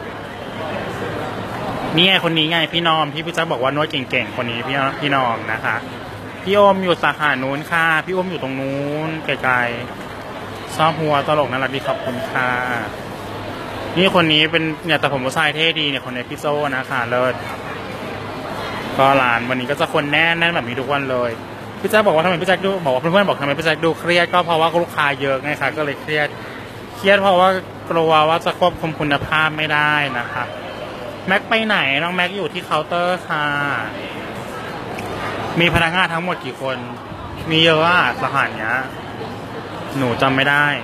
นี่ไงคนนี้ไงพี่นอมที่พี่แจ๊คบอกว่านวดเก่งๆคนนี้พี่นอมนะคะพี่โอมอยู่สาขานู้นค่ะพี่โอมอยู่ตรงนู้นไกลๆชอบหัวตลกน่ารักดีขอบคุณค่ะนี่คนนี้เป็นเนี่ยแต่ผมผู้ชายเท่ดีเนี่ยคนในพี่โซ่นะคะเลิศก็ร้านวันนี้ก็จะคนแน่นแบบนี้ทุกวันเลยพี่แจ๊คบอกว่าทำไมพี่แจ๊คดูบอกว่าเพื่อนๆบอกทำไมพี่แจ๊คดูเครียดก็เพราะว่าลูกค้าเยอะไงคะก็เลยเครียดเพราะว่ากลัวว่าจะควบคุมคุณภาพไม่ได้นะคะแม็กไปไหนน้องแม็กอยู่ที่เคาน์เตอร์ค่ะมีพนักงานทั้งหมดกี่คนมีเยอะอ่ะสถานเนี้ยหนูจำไม่ได้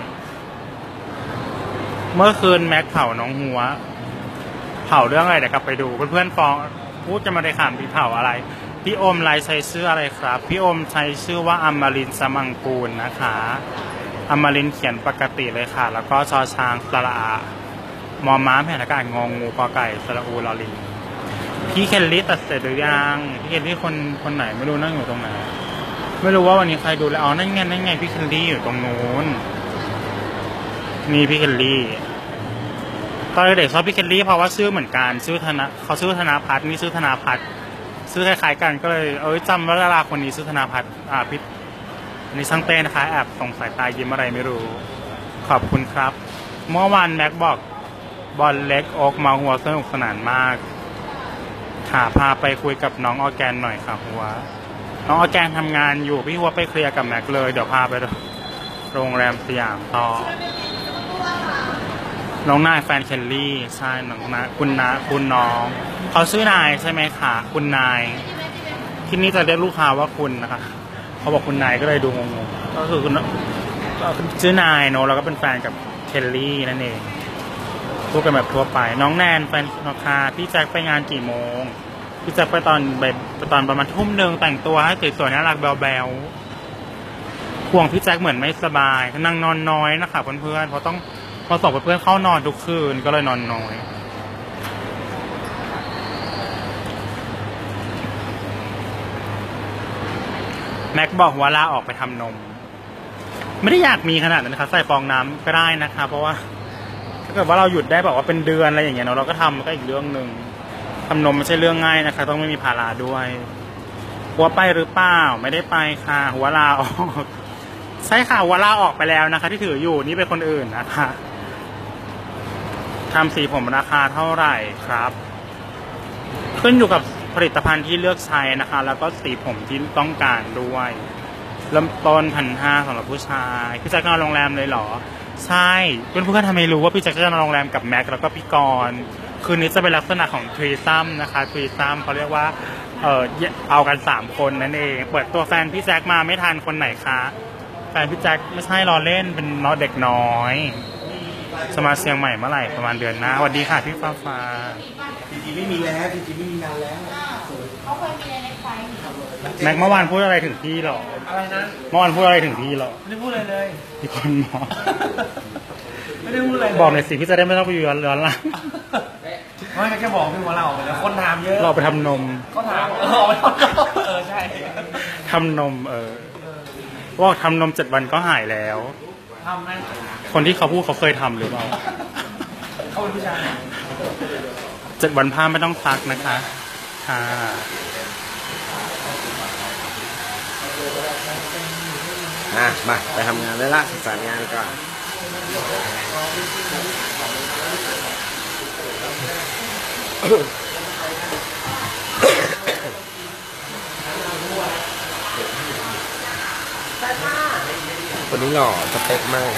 เมื่อคืนแม็กเผาน้องหัวเผาเรื่องอะไรเดี๋ยวกลับไปดูเพื่อนๆฟ้องพูดจะมาได้ข่าวพี่เผาอะไรพี่โอมไลฟ์ใช้ชื่ออะไรครับพี่โอมใช้ชื่อว่าอมรินทร์สมังกูลนะคะอมรินทร์เขียนปกติเลยค่ะแล้วก็ชอช้างสระอามอม้าแผ่นอากาศงองูกอไก่สระอูลอลิงพี่เคลลี่ตัดเสร็จหรือยังพี่เคลลี่คนไหนไม่รู้นั่งอยู่ตรงไหนไม่รู้ว่าวันนี้ใครดูแล้วนั่นไงพี่เคลลี่อยู่ตรงนู้นนี่พี่เคลลี่ตอนเด็กชอบพี่เคลลี่เพราะว่าชื่อเหมือนกันเขาชื่อธนาพัฒน์นี่ชื่อธนาพัฒน์ชื่อคล้ายๆกันก็เลยจำว่าดาราคนนี้ชื่อธนาพัฒน์พี่นี่ช่างเต้นะคะแอบส่งสายตายิ้มอะไรไม่รู้ขอบคุณครับเมื่อวานแม็กบอกบอลเล็กโอ๊กมาหัวสนุกสนานมากค่ะพาไปคุยกับน้องออร์แกนหน่อยค่ะหัวน้องออร์แกนทำงานอยู่พี่หัวไปเคลียร์กับแม็กเลยเดี๋ยวพาไปโรงแรมสยามต่อน้องนายแฟนเคลลี่ใช่น้องนาคุณน้องเขาชื่อนายใช่ไหมคะคุณนายที่นี่จะเรียกลูกค้าว่าคุณนะคะเขาบอกคุณนายก็เลยดูงงๆก็คือคุณชื่อนายเนอะแล้วก็เป็นแฟนกับเคลลี่นั่นเองพูดกันแบบทั่วไปน้องแนนแฟนนะคะพี่แจ็คไปงานกี่โมงพี่แจ็คไปตอนประมาณทุ่มหนึ่งแต่งตัวให้สวยๆน่ารักแบลๆห่วงพี่แจ็คเหมือนไม่สบายนั่งนอนน้อยนะคะเพื่อนๆเพราะต้องพอส่งเพื่อนๆเข้านอนทุกคืนก็เลยนอนน้อยแม็กบอกว่าลาออกไปทำนมไม่ได้อยากมีขนาดนั้นนะคะใส่ฟองน้ำก็ได้นะคะเพราะว่าถ้าเกิดว่าเราหยุดได้บอกว่าเป็นเดือนอะไรอย่างเงี้ยเนาะเราก็ทำก็อีกเรื่องหนึ่งทำนมไม่ใช่เรื่องง่ายนะคะต้องไม่มีภาระด้วยหัวไปหรือเปล่าไม่ได้ไปค่ะหัวลาออกใช่ค่ะหัวลาออกไปแล้วนะคะที่ถืออยู่นี่เป็นคนอื่นนะคะทำสีผมราคาเท่าไหร่ครับขึ้นอยู่กับผลิตภัณฑ์ที่เลือกใช้นะคะแล้วก็สีผมที่ต้องการด้วยเริ่มต้น1,500สำหรับผู้ชายพี่แจ็คนอนโรงแรมเลยเหรอใช่เพื่อนๆทำไมรู้ว่าพี่แจ็คจะนอนโรงแรมกับแม็กแล้วก็พี่กรณ์คืนนี้จะเป็นลักษณะของทรีซัมนะคะทรีซัมเขาเรียกว่าเอากัน3คนนั่นเองเปิดตัวแฟนพี่แจ็คมาไม่ทันคนไหนคะแฟนพี่แจ็คไม่ใช่รอเล่นเป็นน้องเด็กน้อยจะมาเชียงใหม่เมื่อไหร่ประมาณเดือนหน้าสวัสดีค่ะพี่ฟ้าจริงๆไม่มีแล้วจริงๆไม่มีนานแล้วเขาเคยมีในไฟแม็กเมื่อวานพูดอะไรถึงพี่หรออะไรนะเมื่อวานพูดอะไรถึงพี่หรอไม่ได้พูดอะไรเลยพี่คนมองไม่ได้พูดอะไรเลยบอกหน่อยสิพี่จะได้ไม่ต้องไปย้อนหลังไม่แค่บอกพี่ว่าเราออกไปแล้วคนถามเยอะเราไปทำนมเขาถามใช่ทำนมว่าทำนม7 วันก็หายแล้วทำไหมคนที่เขาพูดเขาเคยทำหรือเปล่าเขาเป็นผู้ชาย 7 วันผ้าไม่ต้องซักนะคะค่ะมาไปทำงานเลยละสารงานก่อนคนนี้หล่อสเปคมาก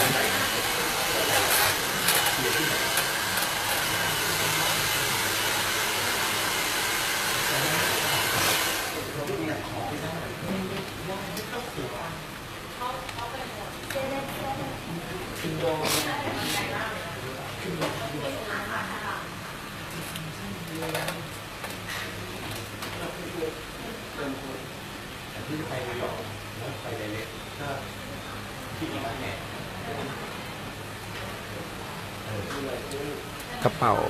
กระเป๋า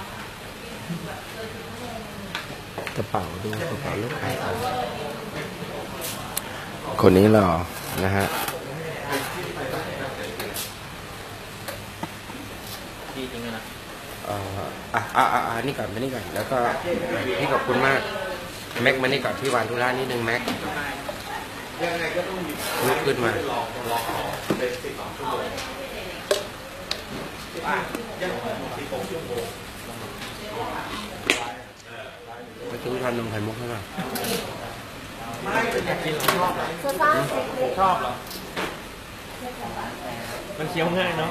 ดูกระเป๋าลูกค้าคนนี้หล่อนะฮะดีจริงนะนี่ก่อนมานี่ก่อนแล้วก็พี่ขอบคุณมากแม็กมานี่ก่อนพี่วานธุระนิดนึงแม็กลุกขึ้นมาไปซื้อทานนมไข่มุกให้ป่ะชอบเหรอมันเคี้ยวง่ายเนาะ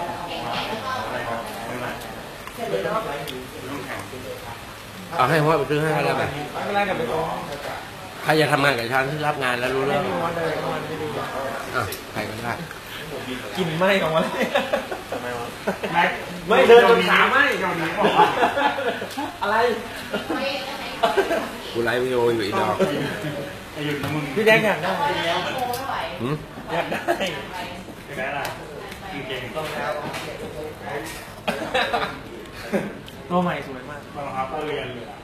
เอาให้พ่อไปซื้อให้แล้วไปไม่เป็นไรกับไปตรงใครจะทำงานกับฉันที่รับงานแล้วรู้เรื่องไม่วันเลยวันไม่ดีใครก็ได้กินไหมของวันทำไมวะแม็กไม่เดินจนขาไหมอะไรกูไลฟ์วิดีโออยู่อีกดอกหยุดนะมึงพี่แดงอยากได้หืมอยากได้ได้ละเก่งๆต้องแล้วตัวใหม่สวยมากรองเท้าเรียนเลย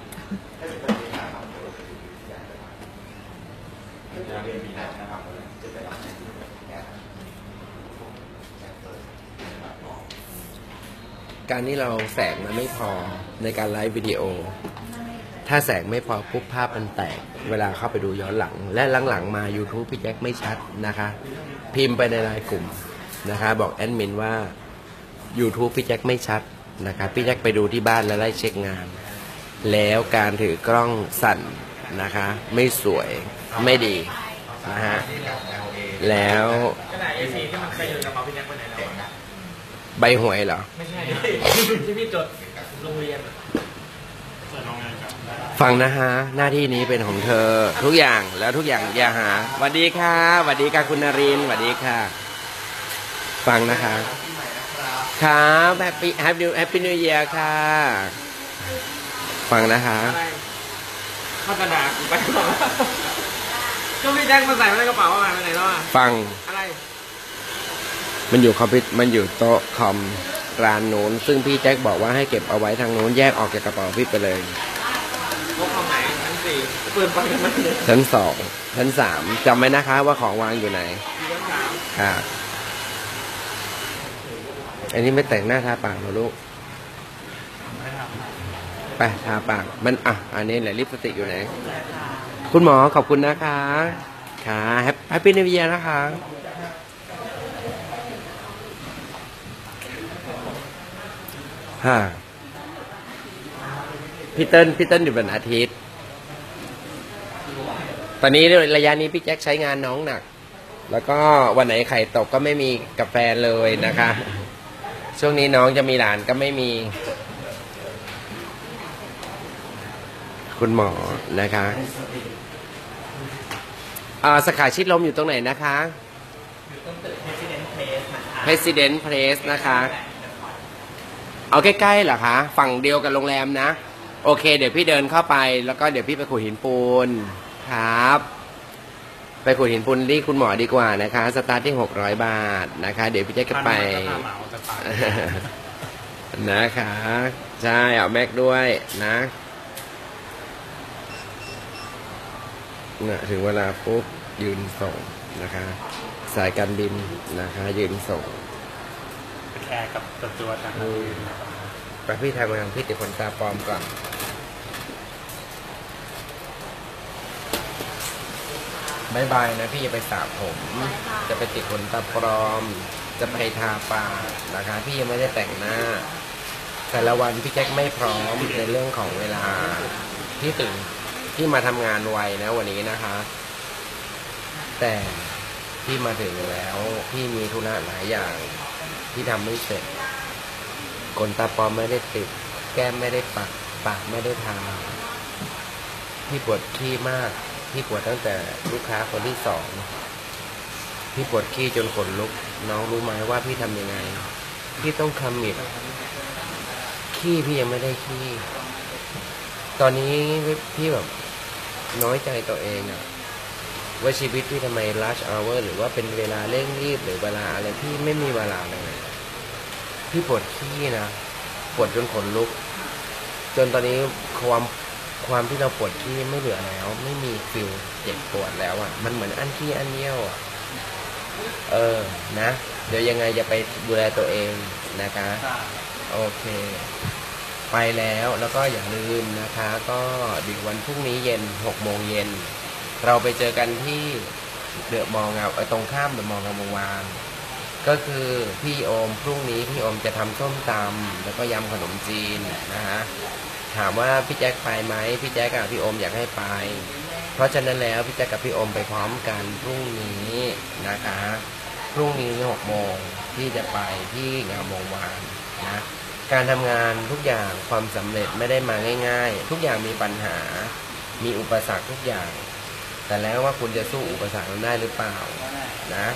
การที่เราแสงมันไม่พอในการไลฟ์วิดีโอ ถ้าแสงไม่พอปุ๊บภาพมันแตกเวลาเข้าไปดูย้อนหลังและหลังๆมา YouTube พี่แจ็คไม่ชัดนะคะ พิมพ์ไปในไลน์กลุ่มนะคะบอกแอดมินว่า YouTube พี่แจ็คไม่ชัดนะคะพี่แจ็คไปดูที่บ้านแล้วไล่เช็คงาน แล้วการถือกล้องสั่นนะคะไม่สวยไม่ดีนะฮะแล้วกระดาษ A4 ที่มันเคยอยู่ในกระเป๋าพี่แดงไปไหนแล้วใบหวยเหรอไม่ใช่ที่พี่จดโรงเรียนฟังนะฮะหน้าที่นี้เป็นของเธอทุกอย่างแล้วทุกอย่างอย่าหาสวัสดีค่ะสวัสดีค่ะคุณนรินทร์สวัสดีค่ะฟังนะคะครับแฮปปี้นิวเยียร์ค่ะฟังนะคะอะไรเขาจะด่ากูไปก่อนก็พี่แจ็คมาใส่ไว้ในกระเป๋าอะไรไปไหนแล้วอ่ะฟังอะไรมันอยู่โต๊ะคอมร้านโน้นซึ่งพี่แจ็คบอกว่าให้เก็บเอาไว้ทางโน้นแยกออกจากกระเป๋าพี่ไปเลยพกคำไหนชั้นสี่เปิดไปกันไหมเนี่ยชั้น2ชั้น3จำไว้นะคะว่าของวางอยู่ไหนชั้นสามค่ะอันนี้ไม่แต่งหน้าทาปากเหรอลูกไปทาปากมันอันนี้แหละลิปสติกอยู่ไหนคุณหมอขอบคุณนะคะค่ะแฮปปี้นิวเยียร์นะคะพี่เติ้ลอยู่วันอาทิตย์ตอนนี้ระยะนี้พี่แจ็คใช้งานน้องหนักแล้วก็วันไหนไข่ตกก็ไม่มีกาแฟเลยนะคะช่วงนี้น้องจะมีหลานก็ไม่มีคุณหมอนะคะสาขาชิดลมอยู่ตรงไหนนะคะอยู่ตรงตึก President Place นะคะเอาใกล้ๆเหรอคะฝั่งเดียวกับโรงแรมนะโอเคเดี๋ยวพี่เดินเข้าไปแล้วก็เดี๋ยวพี่ไปขูดหินปูนครับไปขูดหินปูนที่คุณหมอดีกว่านะคะสตาร์ทที่600 บาทนะคะเดี๋ยวพี่แจ๊คจะไปนะคะใช่เอาแม็กด้วยนะถึงเวลาปุ๊บยืนส่งนะคะสายการบินนะคะยืนส่งแค่กับตัวทางไปพี่ทำงานพี่ติดคนตาปลอมก่อนบายบายนะพี่จะไปสระผมจะไปติดขนตาปลอมจะไปทาปากนะคะพี่ยังไม่ได้แต่งหน้าแต่ละวันพี่แจ็คไม่พร้อมในเรื่องของเวลาที่ตื่นที่มาทำงานไวนะวันนี้นะคะแต่พี่มาถึงแล้วพี่มีธุระหลายอย่างที่ทำไม่เสร็จขนตาปลอมไม่ได้ติดแก้มไม่ได้ปักปากไม่ได้ทาพี่ปวดขี้มากพี่ปวดตั้งแต่ลูกค้าคนที่2พี่ปวดขี้จนขนลุกน้องรู้ไหมว่าพี่ทำยังไงพี่ต้องคำมิดขี้พี่ยังไม่ได้ขี้ตอนนี้พี่แบบน้อยใจตัวเองอะว่าชีวิตพี่ทำไม rush hour หรือว่าเป็นเวลาเร่งรีบหรือเวลาอะไรพี่ไม่มีเวลาเลยพี่ปวดขี้นะปวดจนขนลุกจนตอนนี้ความที่เราปวดขี้ไม่เหลือแล้วไม่มีฟิลเจ็บปวดแล้วอ่ะมันเหมือนอั้นขี้อั้นเยี่ยวอ่ะนะเดี๋ยวยังไงจะไปดูแลตัวเองนะคะโอเคไปแล้วก็อย่าลืมนะคะก็เดี๋ยววันพรุ่งนี้เย็น6 โมงเย็นเราไปเจอกันที่เดอะมอลล์ตรงข้ามเดอะมอลล์งามวงวานก็คือพี่โอมพรุ่งนี้พี่โอมจะทำส้มตำแล้วก็ยำขนมจีนนะฮะถามว่าพี่แจ็คไปไหมพี่แจ็คกับพี่โอมอยากให้ไปเพราะฉะนั้นแล้วพี่แจ็คกับพี่โอมไปพร้อมกันพรุ่งนี้นะคะพรุ่งนี้6 โมงพี่จะไปที่งามวงวานนะการทำงานทุกอย่างความสำเร็จไม่ได้มาง่ายๆทุกอย่างมีปัญหามีอุปสรรคทุกอย่างแต่แล้วว่าคุณจะสู้อุปสรรคนั้นได้หรือเปล่านะ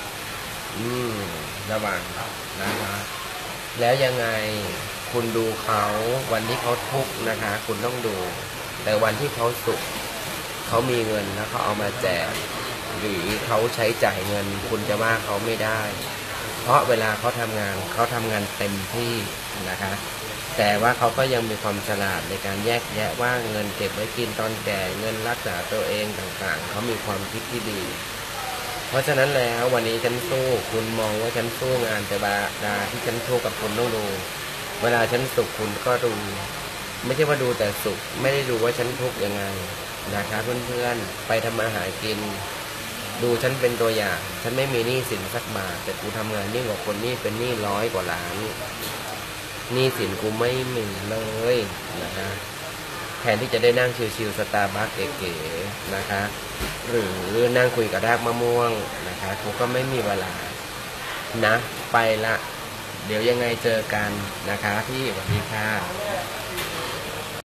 ระวังนะคะแล้วยังไงคุณดูเขาวันที่เขาทุกข์นะคะคุณต้องดูแต่วันที่เขาสุขเขามีเงินแล้วเขาเอามาแจกหรือเขาใช้จ่ายเงินคุณจะว่าเขาไม่ได้เพราะเวลาเขาทำงานเต็มที่นะคะแต่ว่าเขาก็ยังมีความฉลาดในการแยกแยะว่าเงินเก็บไว้กินตอนแก่เงินรักษาตัวเองต่างๆเขามีความคิดที่ดีเพราะฉะนั้นแล้ววันนี้ฉันสู้คุณมองว่าฉันสู้งานแต่เวลาที่ฉันสู้กับคุณต้องดูเวลาฉันสุขคุณก็ดูไม่ใช่ว่าดูแต่สุขไม่ได้ดูว่าฉันทุกข์ยังไงนะคะเพื่อนๆไปทำมาหากินดูฉันเป็นตัวอย่างฉันไม่มีหนี้สินสักบาทแต่กูทำงานยิ่งกว่าคนนี้เป็นหนี้100 กว่าล้านหนี้สินกูไม่มีเลยนะคะแทนที่จะได้นั่งชิลๆสตาร์บัคเก๋ๆนะคะหรือนั่งคุยกับรากมะม่วงนะคะกูก็ไม่มีเวลานะไปละเดี๋ยวยังไงเจอกันนะคะพี่สวัสดีค่ะ